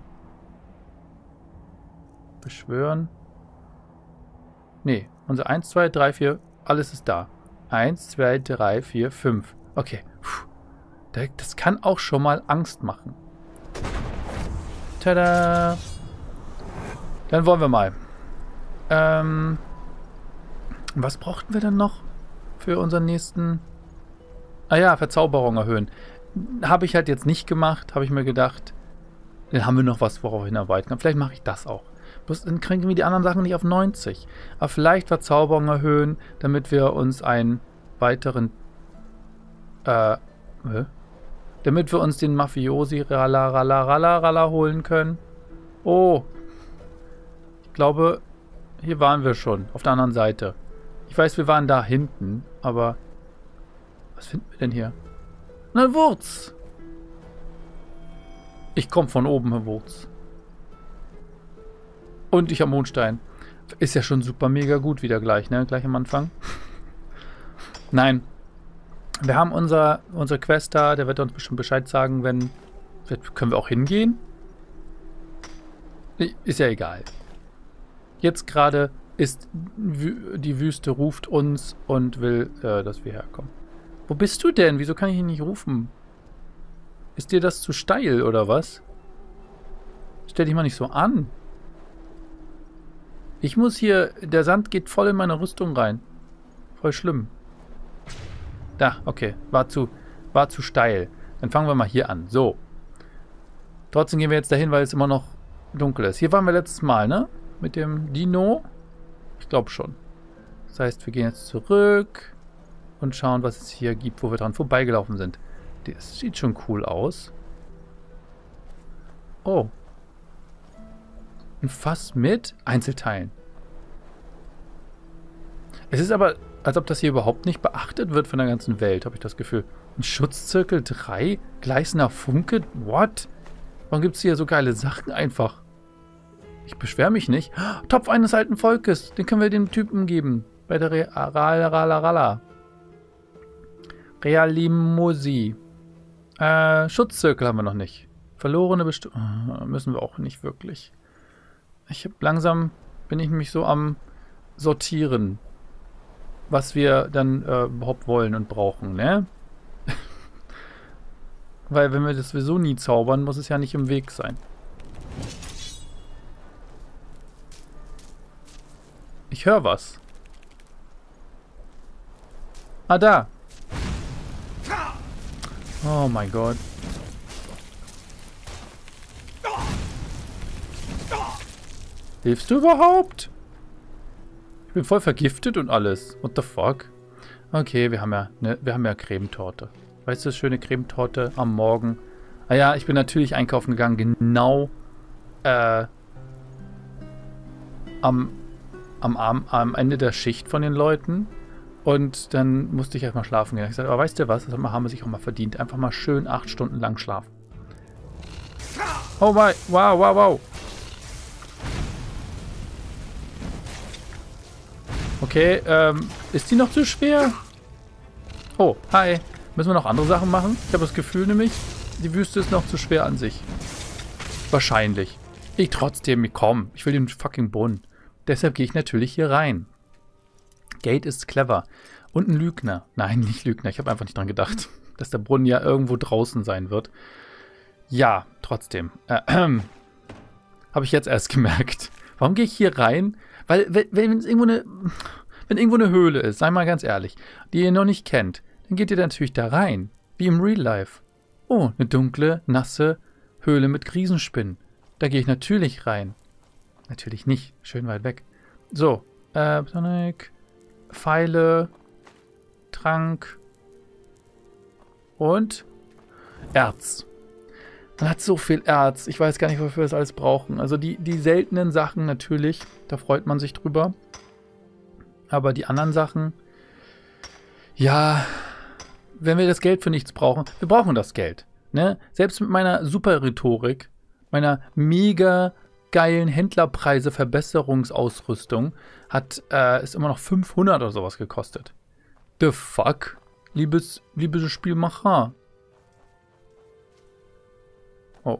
Beschwören. Nee, unser 1, 2, 3, 4, alles ist da. 1, 2, 3, 4, 5. Okay. Puh. Das kann auch schon mal Angst machen. Tada! Dann wollen wir mal. Was brauchten wir denn noch für unseren nächsten... Ah ja, Verzauberung erhöhen. Habe ich halt jetzt nicht gemacht, habe ich mir gedacht. Dann haben wir noch was, worauf ich hinarbeiten kann. Vielleicht mache ich das auch. Bloß dann kriegen wir die anderen Sachen nicht auf 90. Aber vielleicht Verzauberung erhöhen, damit wir uns einen weiteren... damit wir uns den Mafiosi Rala holen können. Oh. Ich glaube, hier waren wir schon. Auf der anderen Seite. Ich weiß, wir waren da hinten, aber... Was finden wir denn hier? Eine Wurz. Ich komme von oben, Herr Wurz. Und ich am Mondstein. Ist ja schon super mega gut wieder gleich, ne? Gleich am Anfang. Nein. Wir haben unser Quest da, der wird uns bestimmt Bescheid sagen, wenn... Können wir auch hingehen? Ist ja egal. Jetzt gerade ist die Wüste ruft uns und will, dass wir herkommen. Wo bist du denn? Wieso kann ich ihn nicht rufen? Ist dir das zu steil, oder was? Stell dich mal nicht so an. Ich muss hier... Der Sand geht voll in meine Rüstung rein. Voll schlimm. Da, okay. War zu steil. Dann fangen wir mal hier an. So. Trotzdem gehen wir jetzt dahin, weil es immer noch dunkel ist. Hier waren wir letztes Mal, ne? Mit dem Dino. Ich glaube schon. Das heißt, wir gehen jetzt zurück und schauen, was es hier gibt, wo wir dran vorbeigelaufen sind. Das sieht schon cool aus. Oh. Ein Fass mit Einzelteilen. Es ist aber, als ob das hier überhaupt nicht beachtet wird von der ganzen Welt, habe ich das Gefühl. Ein Schutzzirkel 3? Gleißender Funke? What? Warum gibt es hier so geile Sachen einfach? Ich beschwere mich nicht. Topf eines alten Volkes. Den können wir dem Typen geben. Bei der Realimosi. Schutzzirkel haben wir noch nicht. Verlorene Bestimmung. Müssen wir auch nicht wirklich. Langsam bin ich mich so am Sortieren. Was wir dann überhaupt wollen und brauchen, ne? Weil wenn wir das sowieso nie zaubern, muss es ja nicht im Weg sein. Ich höre was. Ah, da. Oh mein Gott. Hilfst du überhaupt? Ich bin voll vergiftet und alles. What the fuck? Okay, wir haben ja Cremetorte. Weißt du, das schöne Cremetorte am Morgen. Ah ja, ich bin natürlich einkaufen gegangen, genau am Ende der Schicht von den Leuten. Und dann musste ich erstmal schlafen gehen. Ich sagte, aber weißt du was, das haben wir sich auch mal verdient. Einfach mal schön 8 Stunden lang schlafen. Oh mein, wow, wow, wow. Okay, ist die noch zu schwer? Oh, hi. Müssen wir noch andere Sachen machen? Ich habe das Gefühl nämlich, die Wüste ist noch zu schwer an sich. Wahrscheinlich. Komm, ich will den fucking Brunnen. Deshalb gehe ich natürlich hier rein. Gate ist clever. Und ein Lügner. Nein, nicht Lügner. Ich habe einfach nicht dran gedacht, dass der Brunnen ja irgendwo draußen sein wird. Ja, trotzdem. Habe ich jetzt erst gemerkt. Warum gehe ich hier rein? Weil, wenn irgendwo eine Höhle ist, sei mal ganz ehrlich, die ihr noch nicht kennt, dann geht ihr natürlich da rein. Wie im Real Life. Oh, eine dunkle, nasse Höhle mit Riesenspinnen. Da gehe ich natürlich rein. Natürlich nicht. Schön weit weg. So. Tonic. Pfeile. Trank. Und Erz. Man hat so viel Erz. Ich weiß gar nicht, wofür wir das alles brauchen. Also die seltenen Sachen natürlich. Da freut man sich drüber. Aber die anderen Sachen... Ja... Wenn wir das Geld für nichts brauchen, wir brauchen das Geld. Ne? Selbst mit meiner Super-Rhetorik, meiner mega geilen Händlerpreise-Verbesserungsausrüstung hat es immer noch 500 oder sowas gekostet. The fuck? Liebes Spielmacher. Oh.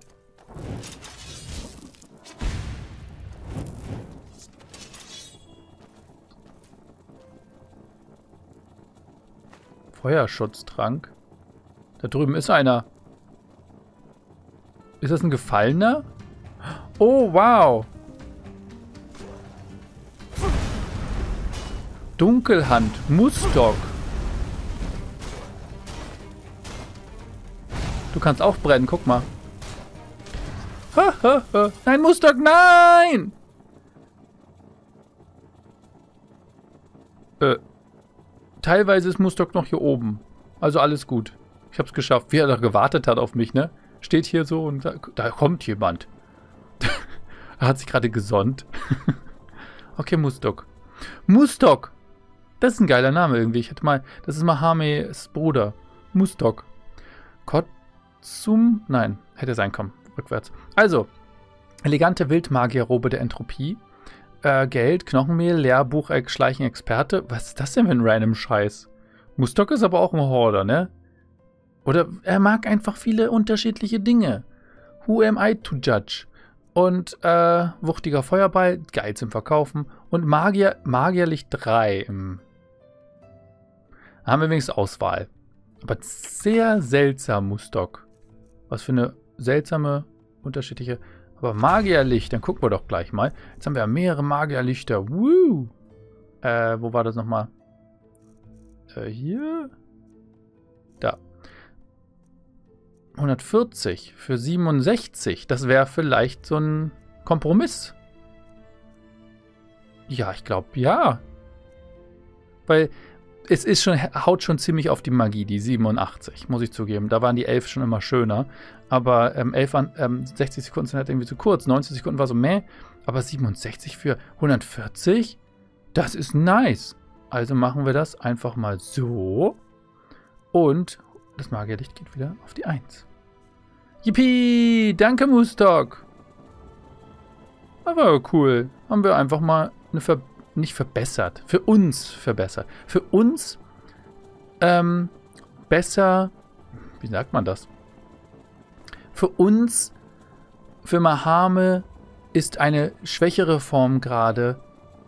Feuerschutztrank. Da drüben ist einer. Ist das ein Gefallener? Oh, wow. Dunkelhand. Mustok. Du kannst auch brennen, guck mal. Ha, ha, ha. Nein, Mustok, nein! Teilweise ist Mustok noch hier oben. Also alles gut. Ich hab's geschafft. Wie er da gewartet hat auf mich, ne? Steht hier so und da kommt jemand. Er hat sich gerade gesonnt. Okay, Mustok. Mustok! Das ist ein geiler Name irgendwie. Ich hätte mal... Das ist Mahames Bruder. Mustok. Kotzum? Nein, hätte sein können. rückwärts. Also, elegante Wildmagierrobe der Entropie. Geld, Knochenmehl, Lehrbucheck, Schleichen, Experte. Was ist das denn für ein random Scheiß? Mustok ist aber auch ein Horder, ne? Oder er mag einfach viele unterschiedliche Dinge. Who am I to judge? Und wuchtiger Feuerball, geil zum Verkaufen. Und Magierlicht 3. Da haben wir wenigstens Auswahl. Aber sehr seltsam, Mustok. Was für eine seltsame, unterschiedliche... Aber Magierlicht, dann gucken wir doch gleich mal. Jetzt haben wir ja mehrere Magierlichter. Woo! Wo war das nochmal? Hier? Da. 140 für 67. Das wäre vielleicht so ein Kompromiss. Ja, ich glaube, ja. Weil es ist schon, haut schon ziemlich auf die Magie, die 87, muss ich zugeben. Da waren die 11 schon immer schöner. Aber 60 Sekunden sind halt irgendwie zu kurz. 90 Sekunden war so meh. Aber 67 für 140, das ist nice. Also machen wir das einfach mal so. Und das Magierlicht geht wieder auf die 1. Yippie! Danke, Mustok! Aber cool. Haben wir einfach mal eine nicht verbessert. Für uns verbessert. Für uns besser. Wie sagt man das? Für uns, für Mahame, ist eine schwächere Form gerade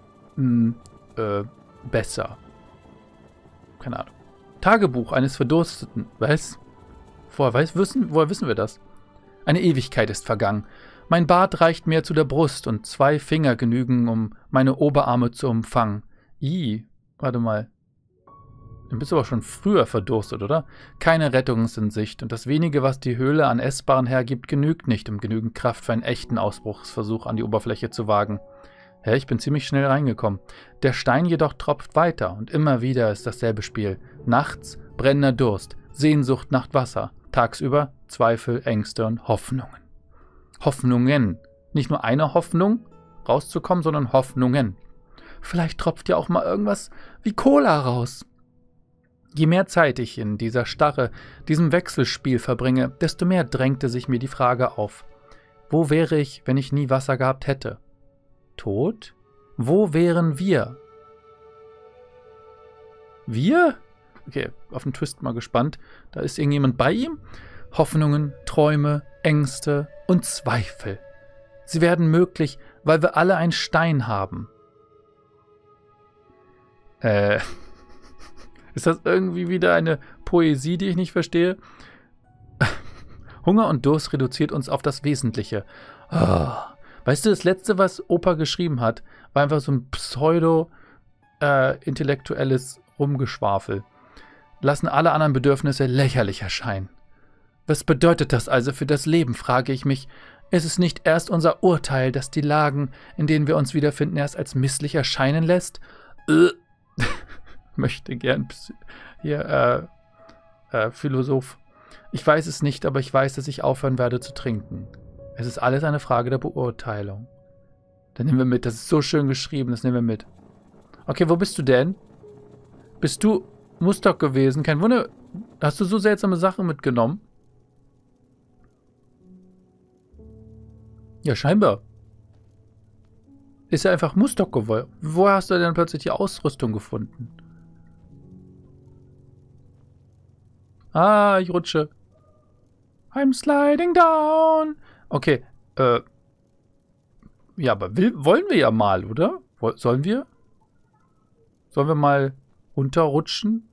besser. Keine Ahnung. Tagebuch eines Verdursteten. Was? Woher wissen wir das? Eine Ewigkeit ist vergangen. Mein Bart reicht mir zu der Brust und 2 Finger genügen, um meine Oberarme zu umfangen. Warte mal. Dann bist du aber schon früher verdurstet, oder? Keine Rettung ist in Sicht und das wenige, was die Höhle an Essbaren hergibt, genügt nicht, um genügend Kraft für einen echten Ausbruchsversuch an die Oberfläche zu wagen. Ja, ich bin ziemlich schnell reingekommen. Der Stein jedoch tropft weiter und immer wieder ist dasselbe Spiel. Nachts brennender Durst, Sehnsucht nach Wasser, tagsüber Zweifel, Ängste und Hoffnungen. Hoffnungen. Nicht nur eine Hoffnung, rauszukommen, sondern Hoffnungen. Vielleicht tropft ja auch mal irgendwas wie Cola raus. Je mehr Zeit ich in dieser Starre, diesem Wechselspiel verbringe, desto mehr drängte sich mir die Frage auf. Wo wäre ich, wenn ich nie Wasser gehabt hätte? Tot? Wo wären wir? Wir? Okay, auf den Twist mal gespannt. Da ist irgendjemand bei ihm? Hoffnungen, Träume, Ängste und Zweifel. Sie werden möglich, weil wir alle einen Stein haben. Ist das irgendwie wieder eine Poesie, die ich nicht verstehe? Hunger und Durst reduziert uns auf das Wesentliche. Oh. Weißt du, das Letzte, was Opa geschrieben hat, war einfach so ein pseudo-intellektuelles Rumgeschwafel. Lassen alle anderen Bedürfnisse lächerlich erscheinen. Was bedeutet das also für das Leben, frage ich mich. Ist es nicht erst unser Urteil, das die Lagen, in denen wir uns wiederfinden, erst als misslich erscheinen lässt? Möchte gern hier, Philosoph. Ich weiß es nicht, aber ich weiß, dass ich aufhören werde zu trinken. Es ist alles eine Frage der Beurteilung. Dann nehmen wir mit. Das ist so schön geschrieben, das nehmen wir mit. Okay, wo bist du denn? Bist du Mustok gewesen? Kein Wunder. Hast du so seltsame Sachen mitgenommen? Ja, scheinbar. Ist ja einfach Mustok gewollt. Woher hast du denn plötzlich die Ausrüstung gefunden? Ah, ich rutsche. I'm sliding down. Okay, ja, aber wollen wir ja mal, oder? Sollen wir? Sollen wir mal runterrutschen?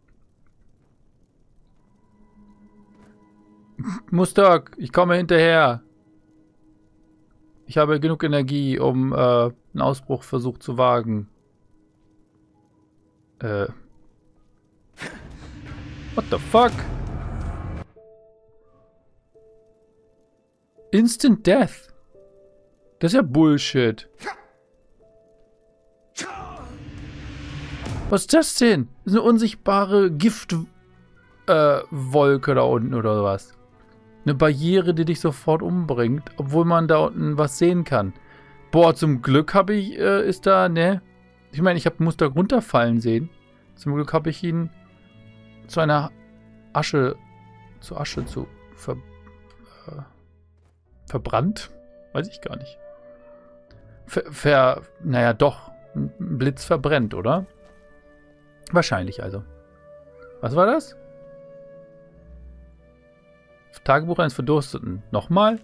Mustok, ich komme hinterher. Ich habe genug Energie, um einen Ausbruchversuch zu wagen. What the fuck? Instant Death. Das ist ja Bullshit. Was ist das denn? Das ist eine unsichtbare Giftwolke da unten oder was? Eine Barriere, die dich sofort umbringt, obwohl man da unten was sehen kann. Boah, zum Glück habe ich, ist da, ne? Ich meine, ich habe Mustok runterfallen sehen. Zum Glück habe ich ihn zu Asche Verbrannt? Weiß ich gar nicht. Naja, doch. Ein Blitz verbrennt, oder? Wahrscheinlich also. Was war das? Tagebuch eines Verdursteten. Nochmal?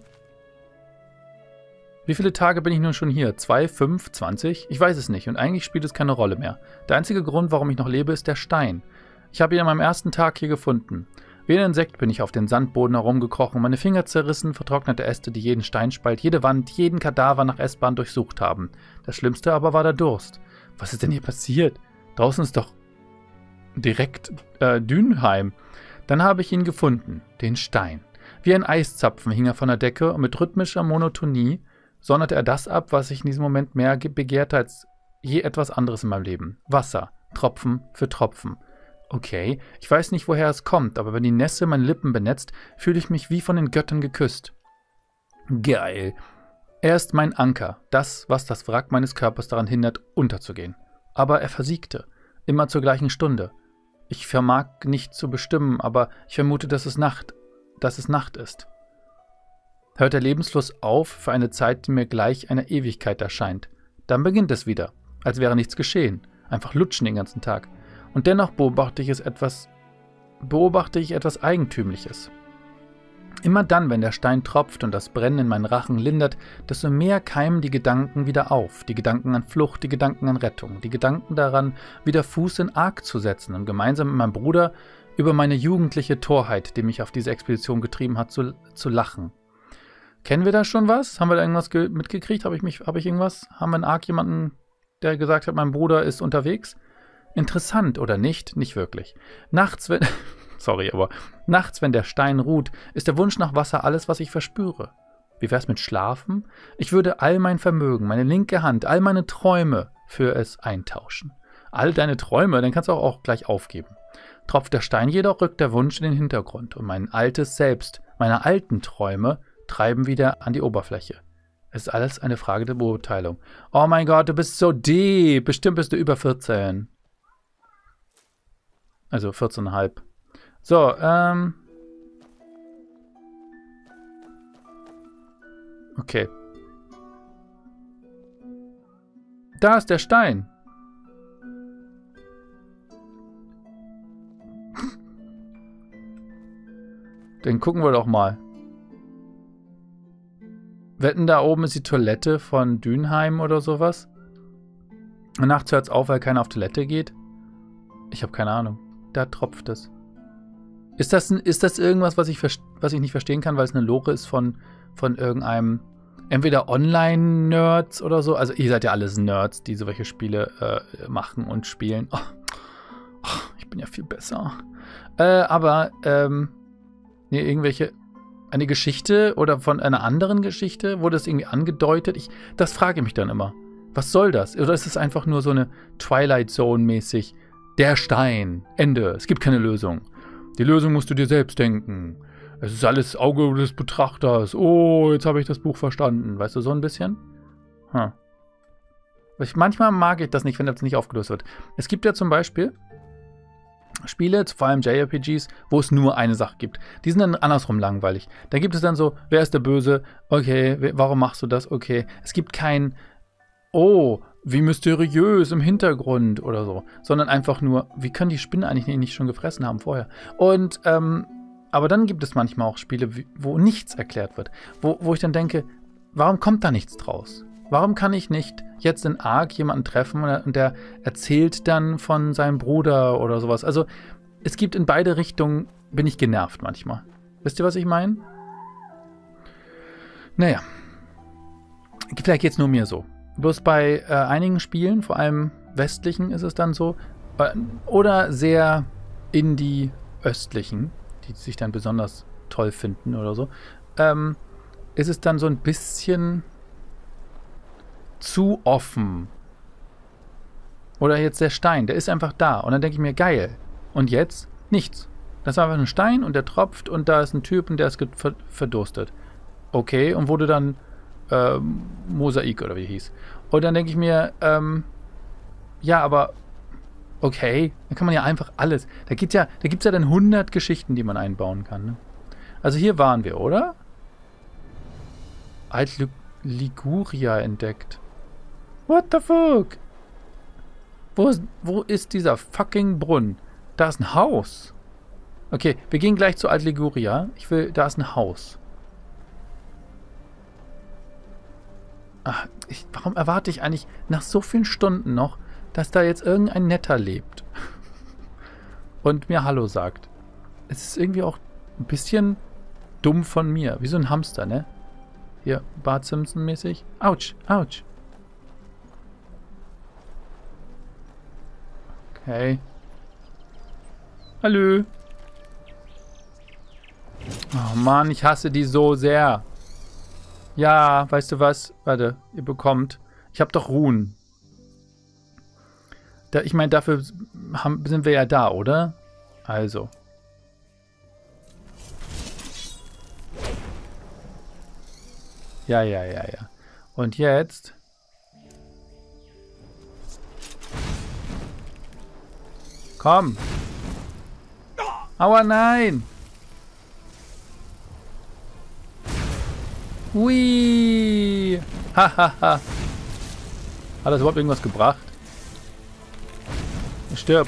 Wie viele Tage bin ich nun schon hier? 2, 5, 20? Ich weiß es nicht und eigentlich spielt es keine Rolle mehr. Der einzige Grund, warum ich noch lebe, ist der Stein. Ich habe ihn an meinem ersten Tag hier gefunden. Wie ein Insekt bin ich auf den Sandboden herumgekrochen, meine Finger zerrissen, vertrocknete Äste, die jeden Steinspalt, jede Wand, jeden Kadaver nach Essbahn durchsucht haben. Das Schlimmste aber war der Durst. Was ist denn hier passiert? Draußen ist doch direkt Dünheim. Dann habe ich ihn gefunden, den Stein. Wie ein Eiszapfen hing er von der Decke und mit rhythmischer Monotonie sonderte er das ab, was ich in diesem Moment mehr begehrte als je etwas anderes in meinem Leben. Wasser, Tropfen für Tropfen. Okay, ich weiß nicht, woher es kommt, aber wenn die Nässe meine Lippen benetzt, fühle ich mich wie von den Göttern geküsst. Geil. Er ist mein Anker, das, was das Wrack meines Körpers daran hindert, unterzugehen. Aber er versiegte, immer zur gleichen Stunde. Ich vermag nicht zu bestimmen, aber ich vermute, dass es Nacht ist. Hört der Lebensfluss auf für eine Zeit, die mir gleich einer Ewigkeit erscheint. Dann beginnt es wieder, als wäre nichts geschehen. Einfach lutschen den ganzen Tag. Und dennoch beobachte ich etwas Eigentümliches. Immer dann, wenn der Stein tropft und das Brennen in meinen Rachen lindert, desto mehr keimen die Gedanken wieder auf. Die Gedanken an Flucht, die Gedanken an Rettung, die Gedanken daran, wieder Fuß in Ark zu setzen und gemeinsam mit meinem Bruder über meine jugendliche Torheit, die mich auf diese Expedition getrieben hat, zu lachen. Kennen wir da schon was? Haben wir da irgendwas mitgekriegt? Haben wir in Ark jemanden, der gesagt hat, mein Bruder ist unterwegs? Interessant oder nicht? Nicht wirklich. Nachts, wenn der Stein ruht, ist der Wunsch nach Wasser alles, was ich verspüre. Wie wär's mit Schlafen? Ich würde all mein Vermögen, meine linke Hand, all meine Träume für es eintauschen. All deine Träume, dann kannst du auch gleich aufgeben. Tropft der Stein jedoch, rückt der Wunsch in den Hintergrund und mein altes Selbst, meine alten Träume, treiben wieder an die Oberfläche. Es ist alles eine Frage der Beurteilung. Oh mein Gott, du bist so deep. Bestimmt bist du über 14. Also 14,5. So, okay. Da ist der Stein. Den gucken wir doch mal. Wetten, da oben ist die Toilette von Dünheim oder sowas? Und nachts hört es auf, weil keiner auf Toilette geht? Ich habe keine Ahnung. Da tropft es. Ist das irgendwas, was ich nicht verstehen kann, weil es eine Lore ist von irgendeinem, entweder Online-Nerds oder so? Also ihr seid ja alles Nerds, die solche Spiele machen und spielen. Ich bin ja viel besser. Eine Geschichte oder von einer anderen Geschichte? Wurde das irgendwie angedeutet? Das frage ich mich dann immer. Was soll das? Oder ist es einfach nur so eine Twilight Zone-mäßig? Der Stein. Ende. Es gibt keine Lösung. Die Lösung musst du dir selbst denken. Es ist alles Auge des Betrachters. Oh, jetzt habe ich das Buch verstanden. Weißt du, so ein bisschen? Manchmal mag ich das nicht, wenn das nicht aufgelöst wird. Es gibt ja zum Beispiel Spiele, vor allem JRPGs, wo es nur eine Sache gibt. Die sind dann andersrum langweilig. Da gibt es dann so, wer ist der Böse? Okay, warum machst du das? Okay. Es gibt kein, oh, wie mysteriös im Hintergrund oder so. Sondern einfach nur, wie können die Spinnen eigentlich nicht schon gefressen haben vorher? Und, aber dann gibt es manchmal auch Spiele, wo nichts erklärt wird. Wo ich dann denke, warum kommt da nichts draus? Warum kann ich nicht jetzt in Ark jemanden treffen und der erzählt dann von seinem Bruder oder sowas? Also es gibt in beide Richtungen, bin ich genervt manchmal. Wisst ihr, was ich meine? Naja. Vielleicht geht es nur mir so. Bloß bei einigen Spielen, vor allem westlichen, ist es dann so, oder sehr Indie-östlichen, die sich dann besonders toll finden oder so, ist es dann so ein bisschen zu offen. Oder jetzt der Stein, der ist einfach da. Und dann denke ich mir, geil. Und jetzt nichts. Das ist einfach ein Stein und der tropft und da ist ein Typ und der ist verdurstet. Okay, und wurde dann Mosaik oder wie hieß. Und dann denke ich mir, ja, aber okay, dann kann man ja einfach alles. Da gibt's ja dann 100 Geschichten, die man einbauen kann. Ne? Also hier waren wir, oder? Alt-Liguria entdeckt. What the fuck? Wo ist dieser fucking Brunnen? Da ist ein Haus. Okay, wir gehen gleich zu Alt-Liguria. Da ist ein Haus. Ach, warum erwarte ich eigentlich nach so vielen Stunden noch, dass da jetzt irgendein Netter lebt und mir Hallo sagt? Es ist irgendwie auch ein bisschen dumm von mir. Wie so ein Hamster, ne? Hier, Bart Simpson-mäßig. Autsch, autsch. Okay. Hallo. Oh Mann, ich hasse die so sehr. Ja, weißt du was? Warte, ihr bekommt... Ich habe doch Ruhen. Ich meine, dafür sind wir ja da, oder? Also. Ja. Und jetzt... Komm! Aua, nein! Hui! Hahaha! Hat das überhaupt irgendwas gebracht? Stirb!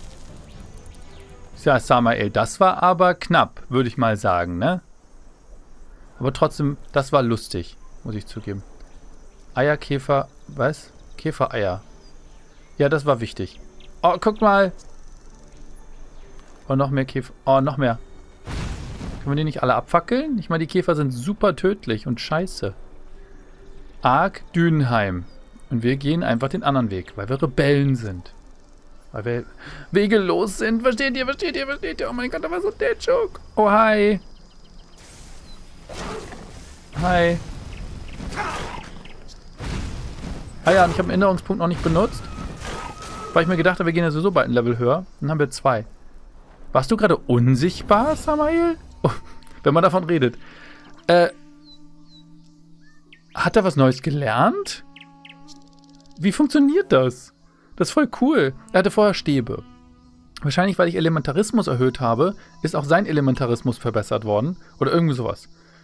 Ja, Samael, das war aber knapp, würde ich mal sagen, ne? Aber trotzdem, das war lustig, muss ich zugeben. Eierkäfer, was? Käfereier. Ja, das war wichtig. Oh, guck mal! Oh, noch mehr Käfer. Oh, noch mehr. Können wir die nicht alle abfackeln? Ich meine, die Käfer sind super tödlich und scheiße. Ark Dünenheim. Und wir gehen einfach den anderen Weg, weil wir Rebellen sind. Weil wir wegelos sind. Versteht ihr? Versteht ihr? Versteht ihr? Oh mein Gott, da war so der Joke. Oh, hi. Hi. Ah ja, und ich habe einen Erinnerungspunkt noch nicht benutzt. Weil ich mir gedacht habe, wir gehen ja sowieso bald ein Level höher. Dann haben wir 2. Warst du gerade unsichtbar, Samael? Oh, wenn man davon redet. Hat er was Neues gelernt? Wie funktioniert das? Das ist voll cool. Er hatte vorher Stäbe. Wahrscheinlich, weil ich Elementarismus erhöht habe, ist auch sein Elementarismus verbessert worden. Oder irgendwie sowas.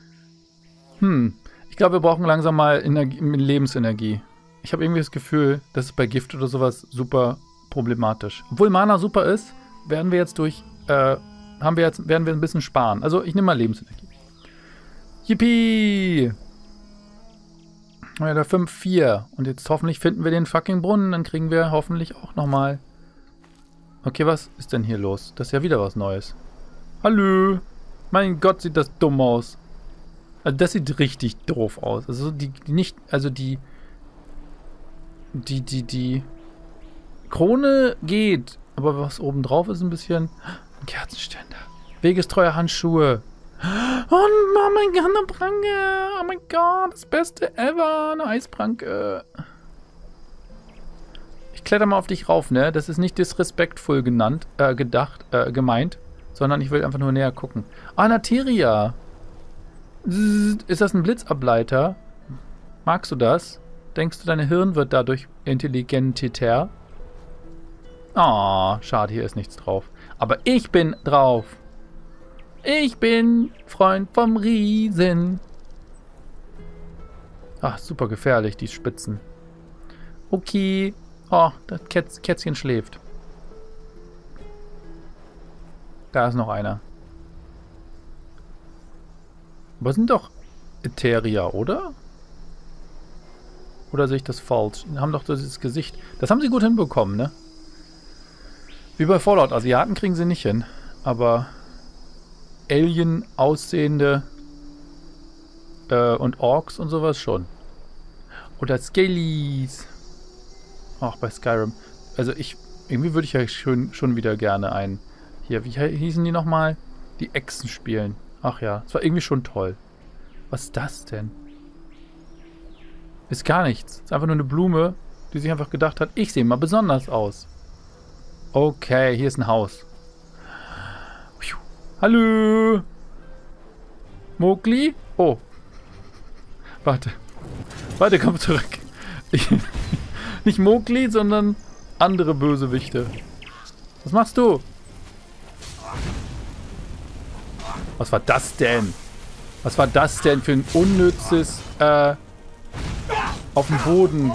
Ich glaube, wir brauchen langsam mal Lebensenergie. Ich habe irgendwie das Gefühl, das ist bei Gift oder sowas super problematisch. Obwohl Mana super ist, werden wir jetzt werden wir ein bisschen sparen. Also ich nehme mal Lebensenergie. Yippie! Ja, der 5-4. Und jetzt hoffentlich finden wir den fucking Brunnen. Dann kriegen wir hoffentlich auch nochmal... Okay, was ist denn hier los? Das ist ja wieder was Neues. Hallo! Mein Gott, sieht das dumm aus. Also das sieht richtig doof aus. Also die Krone geht. Aber was oben drauf ist ein bisschen... Ein Kerzenständer. Wegestreue Handschuhe. Oh mein Gott, eine Pranke. Oh mein Gott, das Beste ever. Eine Eispranke. Ich kletter mal auf dich rauf, ne? Das ist nicht disrespektvoll gemeint, sondern ich will einfach nur näher gucken. Ah, Nateria. Ist das ein Blitzableiter? Magst du das? Denkst du, dein Hirn wird dadurch intelligentiter? Oh, schade, hier ist nichts drauf. Aber ich bin drauf. Ich bin Freund vom Riesen. Ach, super gefährlich, die Spitzen. Okay. Oh, das Kätzchen schläft. Da ist noch einer. Aber sind doch Eteria, oder? Oder sehe ich das falsch? Die haben doch dieses Gesicht. Das haben sie gut hinbekommen, ne? Wie bei Fallout. Asiaten kriegen sie nicht hin. Aber Alien aussehende und Orks und sowas schon. Oder Scalies. Auch bei Skyrim. Also irgendwie würde ich ja schon wieder gerne hier, wie hießen die nochmal? Die Echsen spielen. Ach ja, das war irgendwie schon toll. Was ist das denn? Ist gar nichts. Ist einfach nur eine Blume, die sich einfach gedacht hat, ich sehe mal besonders aus. Okay, hier ist ein Haus. Hallo! Mowgli? Oh. Warte, komm zurück. Nicht Mowgli, sondern andere Bösewichte. Was machst du? Was war das denn? Was war das denn für ein unnützes, auf dem Boden?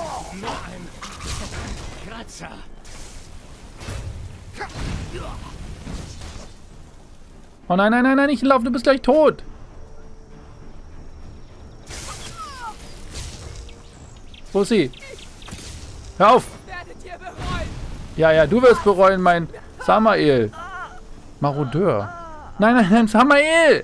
Oh nein, nein, nein, nein, ich laufe, du bist gleich tot. Wo ist sie? Hör auf! Ja, ja, du wirst bereuen, mein Samael. Marodeur. Nein, nein, nein, Samael!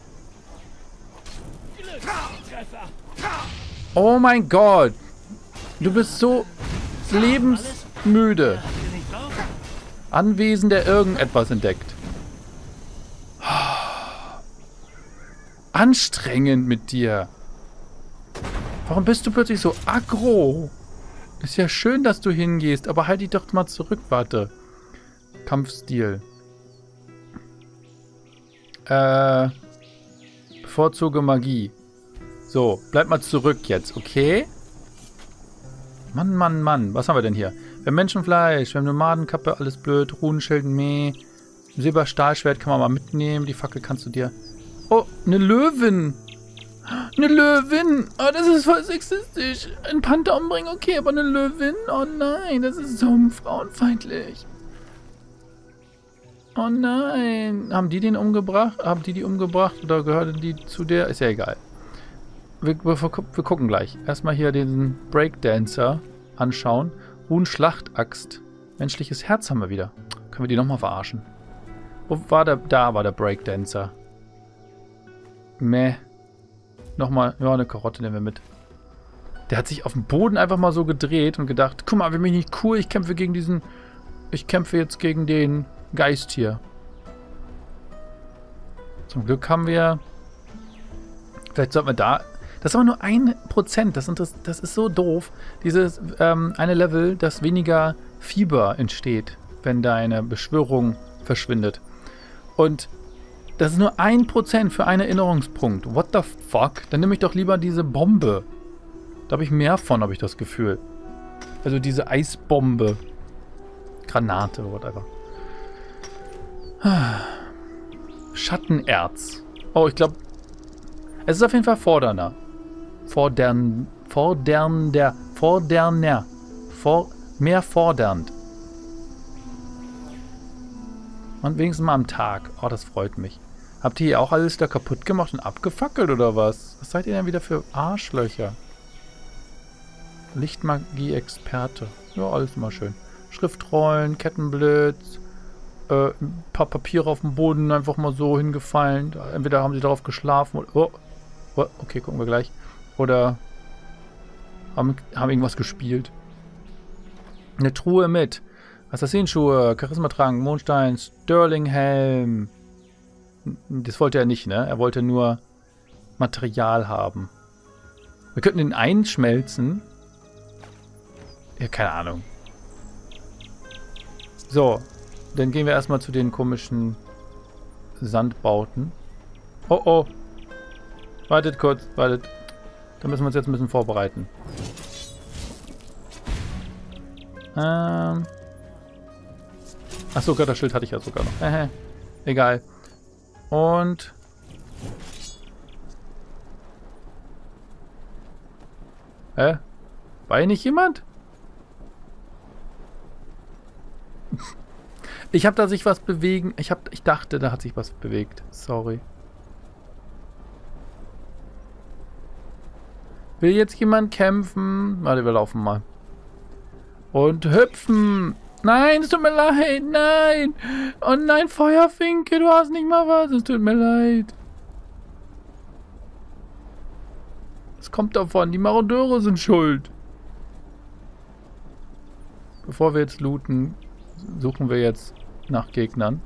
Oh mein Gott. Du bist so lebensmüde. Anwesen, der irgendetwas entdeckt. Anstrengend mit dir. Warum bist du plötzlich so aggro? Ist ja schön, dass du hingehst, aber halt dich doch mal zurück, warte. Kampfstil. Bevorzuge Magie. So, bleib mal zurück jetzt, okay? Mann, Mann, Mann. Was haben wir denn hier? Wir haben Menschenfleisch, wir haben Nomadenkappe, alles blöd. Runenschild, meh. Silberstahlschwert kann man mal mitnehmen. Die Fackel kannst du dir... Oh, eine Löwin. Eine Löwin. Oh, das ist voll sexistisch. Ein Panther umbringen, okay, aber eine Löwin? Oh nein, das ist so frauenfeindlich. Oh nein. Haben die den umgebracht? Haben die umgebracht? Oder gehörten die zu der? Ist ja egal. Wir gucken gleich. Erstmal hier den Breakdancer anschauen. Runenschlachtaxt. Menschliches Herz haben wir wieder. Können wir die nochmal verarschen? Wo war der? Da war der Breakdancer. Meh. Nochmal, ja, eine Karotte nehmen wir mit. Der hat sich auf dem Boden einfach mal so gedreht und gedacht, guck mal, bin ich nicht cool, ich kämpfe gegen diesen... Ich kämpfe jetzt gegen den Geist hier. Zum Glück haben wir... Vielleicht sollten wir da... Das ist aber nur 1%. Das ist so doof. Dieses eine Level, das weniger Fieber entsteht, wenn deine Beschwörung verschwindet. Und das ist nur 1% für einen Erinnerungspunkt. What the fuck? Dann nehme ich doch lieber diese Bombe. Da habe ich mehr von, habe ich das Gefühl. Also diese Eisbombe. Granate, whatever. Schattenerz. Oh, ich glaube... Es ist auf jeden Fall fordernder. Mehr fordernd. Und wenigstens mal am Tag. Oh, das freut mich. Habt ihr hier auch alles da kaputt gemacht und abgefackelt oder was? Was seid ihr denn wieder für Arschlöcher? Lichtmagie-Experte. Ja, alles immer schön. Schriftrollen, Kettenblitz, ein paar Papiere auf dem Boden einfach mal so hingefallen. Entweder haben sie darauf geschlafen oder... Oh, okay, gucken wir gleich. Oder haben irgendwas gespielt. Eine Truhe mit Assassenschuhe, Charismatrank, Mondstein, Sterling-Helm. Das wollte er nicht, ne? Er wollte nur Material haben. Wir könnten den einschmelzen. Ja, keine Ahnung. So, dann gehen wir erstmal zu den komischen Sandbauten. Oh, oh. Wartet kurz, wartet. Da müssen wir uns jetzt ein bisschen vorbereiten. Achso, Götterschild hatte ich ja sogar noch. Egal. Und... War hier nicht jemand? Ich habe da sich was bewegen. Ich dachte, da hat sich was bewegt. Sorry. Will jetzt jemand kämpfen? Warte, wir laufen mal. Und hüpfen. Nein, es tut mir leid. Nein. Oh nein, Feuerfinke, du hast nicht mal was. Es tut mir leid. Es kommt davon. Die Marodeure sind schuld. Bevor wir jetzt looten, suchen wir jetzt nach Gegnern.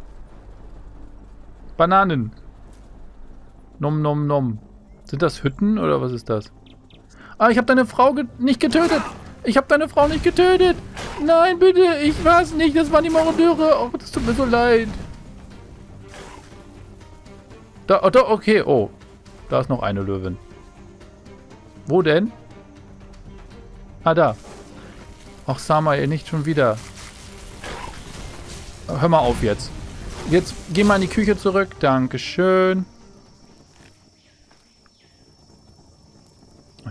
Bananen. Nom nom nom. Sind das Hütten oder was ist das? Ah, ich habe deine Frau nicht getötet. Ich habe deine Frau nicht getötet. Nein, bitte. Ich war's nicht. Das waren die Marodeure. Oh, das tut mir so leid. Da, oh, da, okay. Oh, da ist noch eine Löwin. Wo denn? Ah, da. Ach, Samael, nicht schon wieder. Hör mal auf jetzt. Jetzt geh mal in die Küche zurück. Dankeschön.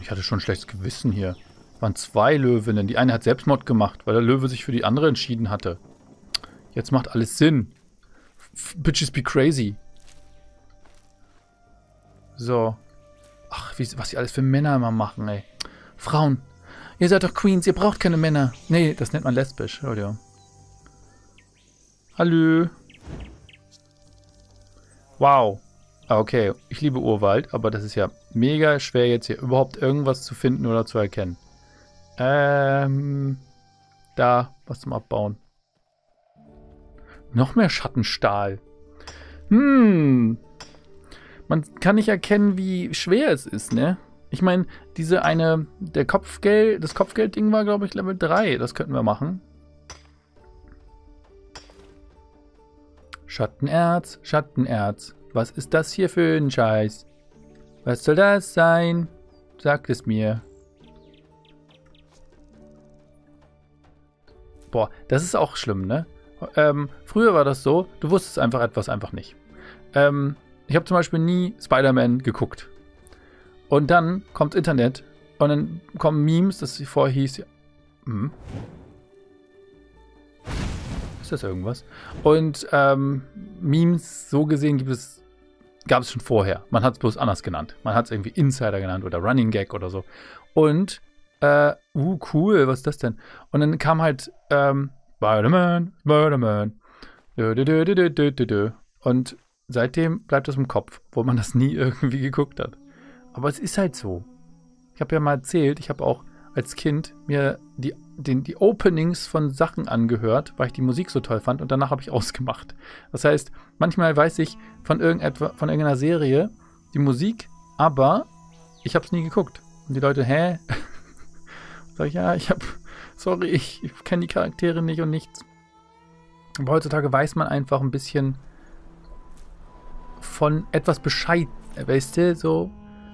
Ich hatte schon ein schlechtes Gewissen hier. Waren 2 Löwinnen. Die eine hat Selbstmord gemacht, weil der Löwe sich für die andere entschieden hatte. Jetzt macht alles Sinn. Bitches be crazy. So. Ach, was die alles für Männer immer machen, ey. Frauen. Ihr seid doch Queens, ihr braucht keine Männer. Nee, das nennt man lesbisch. Hallo. Hallo. Wow. Okay, ich liebe Urwald, aber das ist ja mega schwer, jetzt hier überhaupt irgendwas zu finden oder zu erkennen. Da, was zum Abbauen. Noch mehr Schattenstahl. Man kann nicht erkennen, wie schwer es ist, ne? Ich meine, das Kopfgeldding war, glaube ich, Level 3. Das könnten wir machen. Schattenerz, Schattenerz. Was ist das hier für ein Scheiß? Was soll das sein? Sagt es mir. Boah, das ist auch schlimm, ne? Früher war das so, du wusstest einfach etwas einfach nicht. Ich habe zum Beispiel nie Spider-Man geguckt. Und dann kommt Internet und dann kommen Memes, das vorher hieß. Ist das irgendwas? Und Memes, so gesehen, gab es schon vorher. Man hat es bloß anders genannt. Man hat es irgendwie Insider genannt oder Running Gag oder so. Und, cool, was ist das denn? Und dann kam halt, Spider-Man, Spider-Man. Und seitdem bleibt das im Kopf, wo man das nie irgendwie geguckt hat. Aber es ist halt so. Ich habe ja mal erzählt, ich habe auch als Kind mir die Openings von Sachen angehört, weil ich die Musik so toll fand und danach habe ich ausgemacht. Das heißt, manchmal weiß ich von irgendeiner Serie die Musik, aber ich habe es nie geguckt. Und die Leute, hä? Sag ich, ja, ich kenne die Charaktere nicht und nichts. Aber heutzutage weiß man einfach ein bisschen von etwas Bescheid, weißt du, so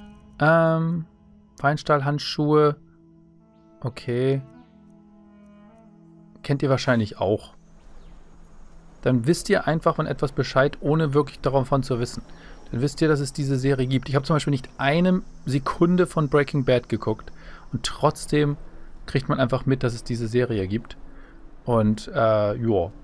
Feinstahlhandschuhe, okay. Kennt ihr wahrscheinlich auch. Dann wisst ihr einfach von etwas Bescheid, ohne wirklich davon zu wissen. Dann wisst ihr, dass es diese Serie gibt. Ich habe zum Beispiel nicht eine Sekunde von Breaking Bad geguckt und trotzdem kriegt man einfach mit, dass es diese Serie gibt. Und, ja.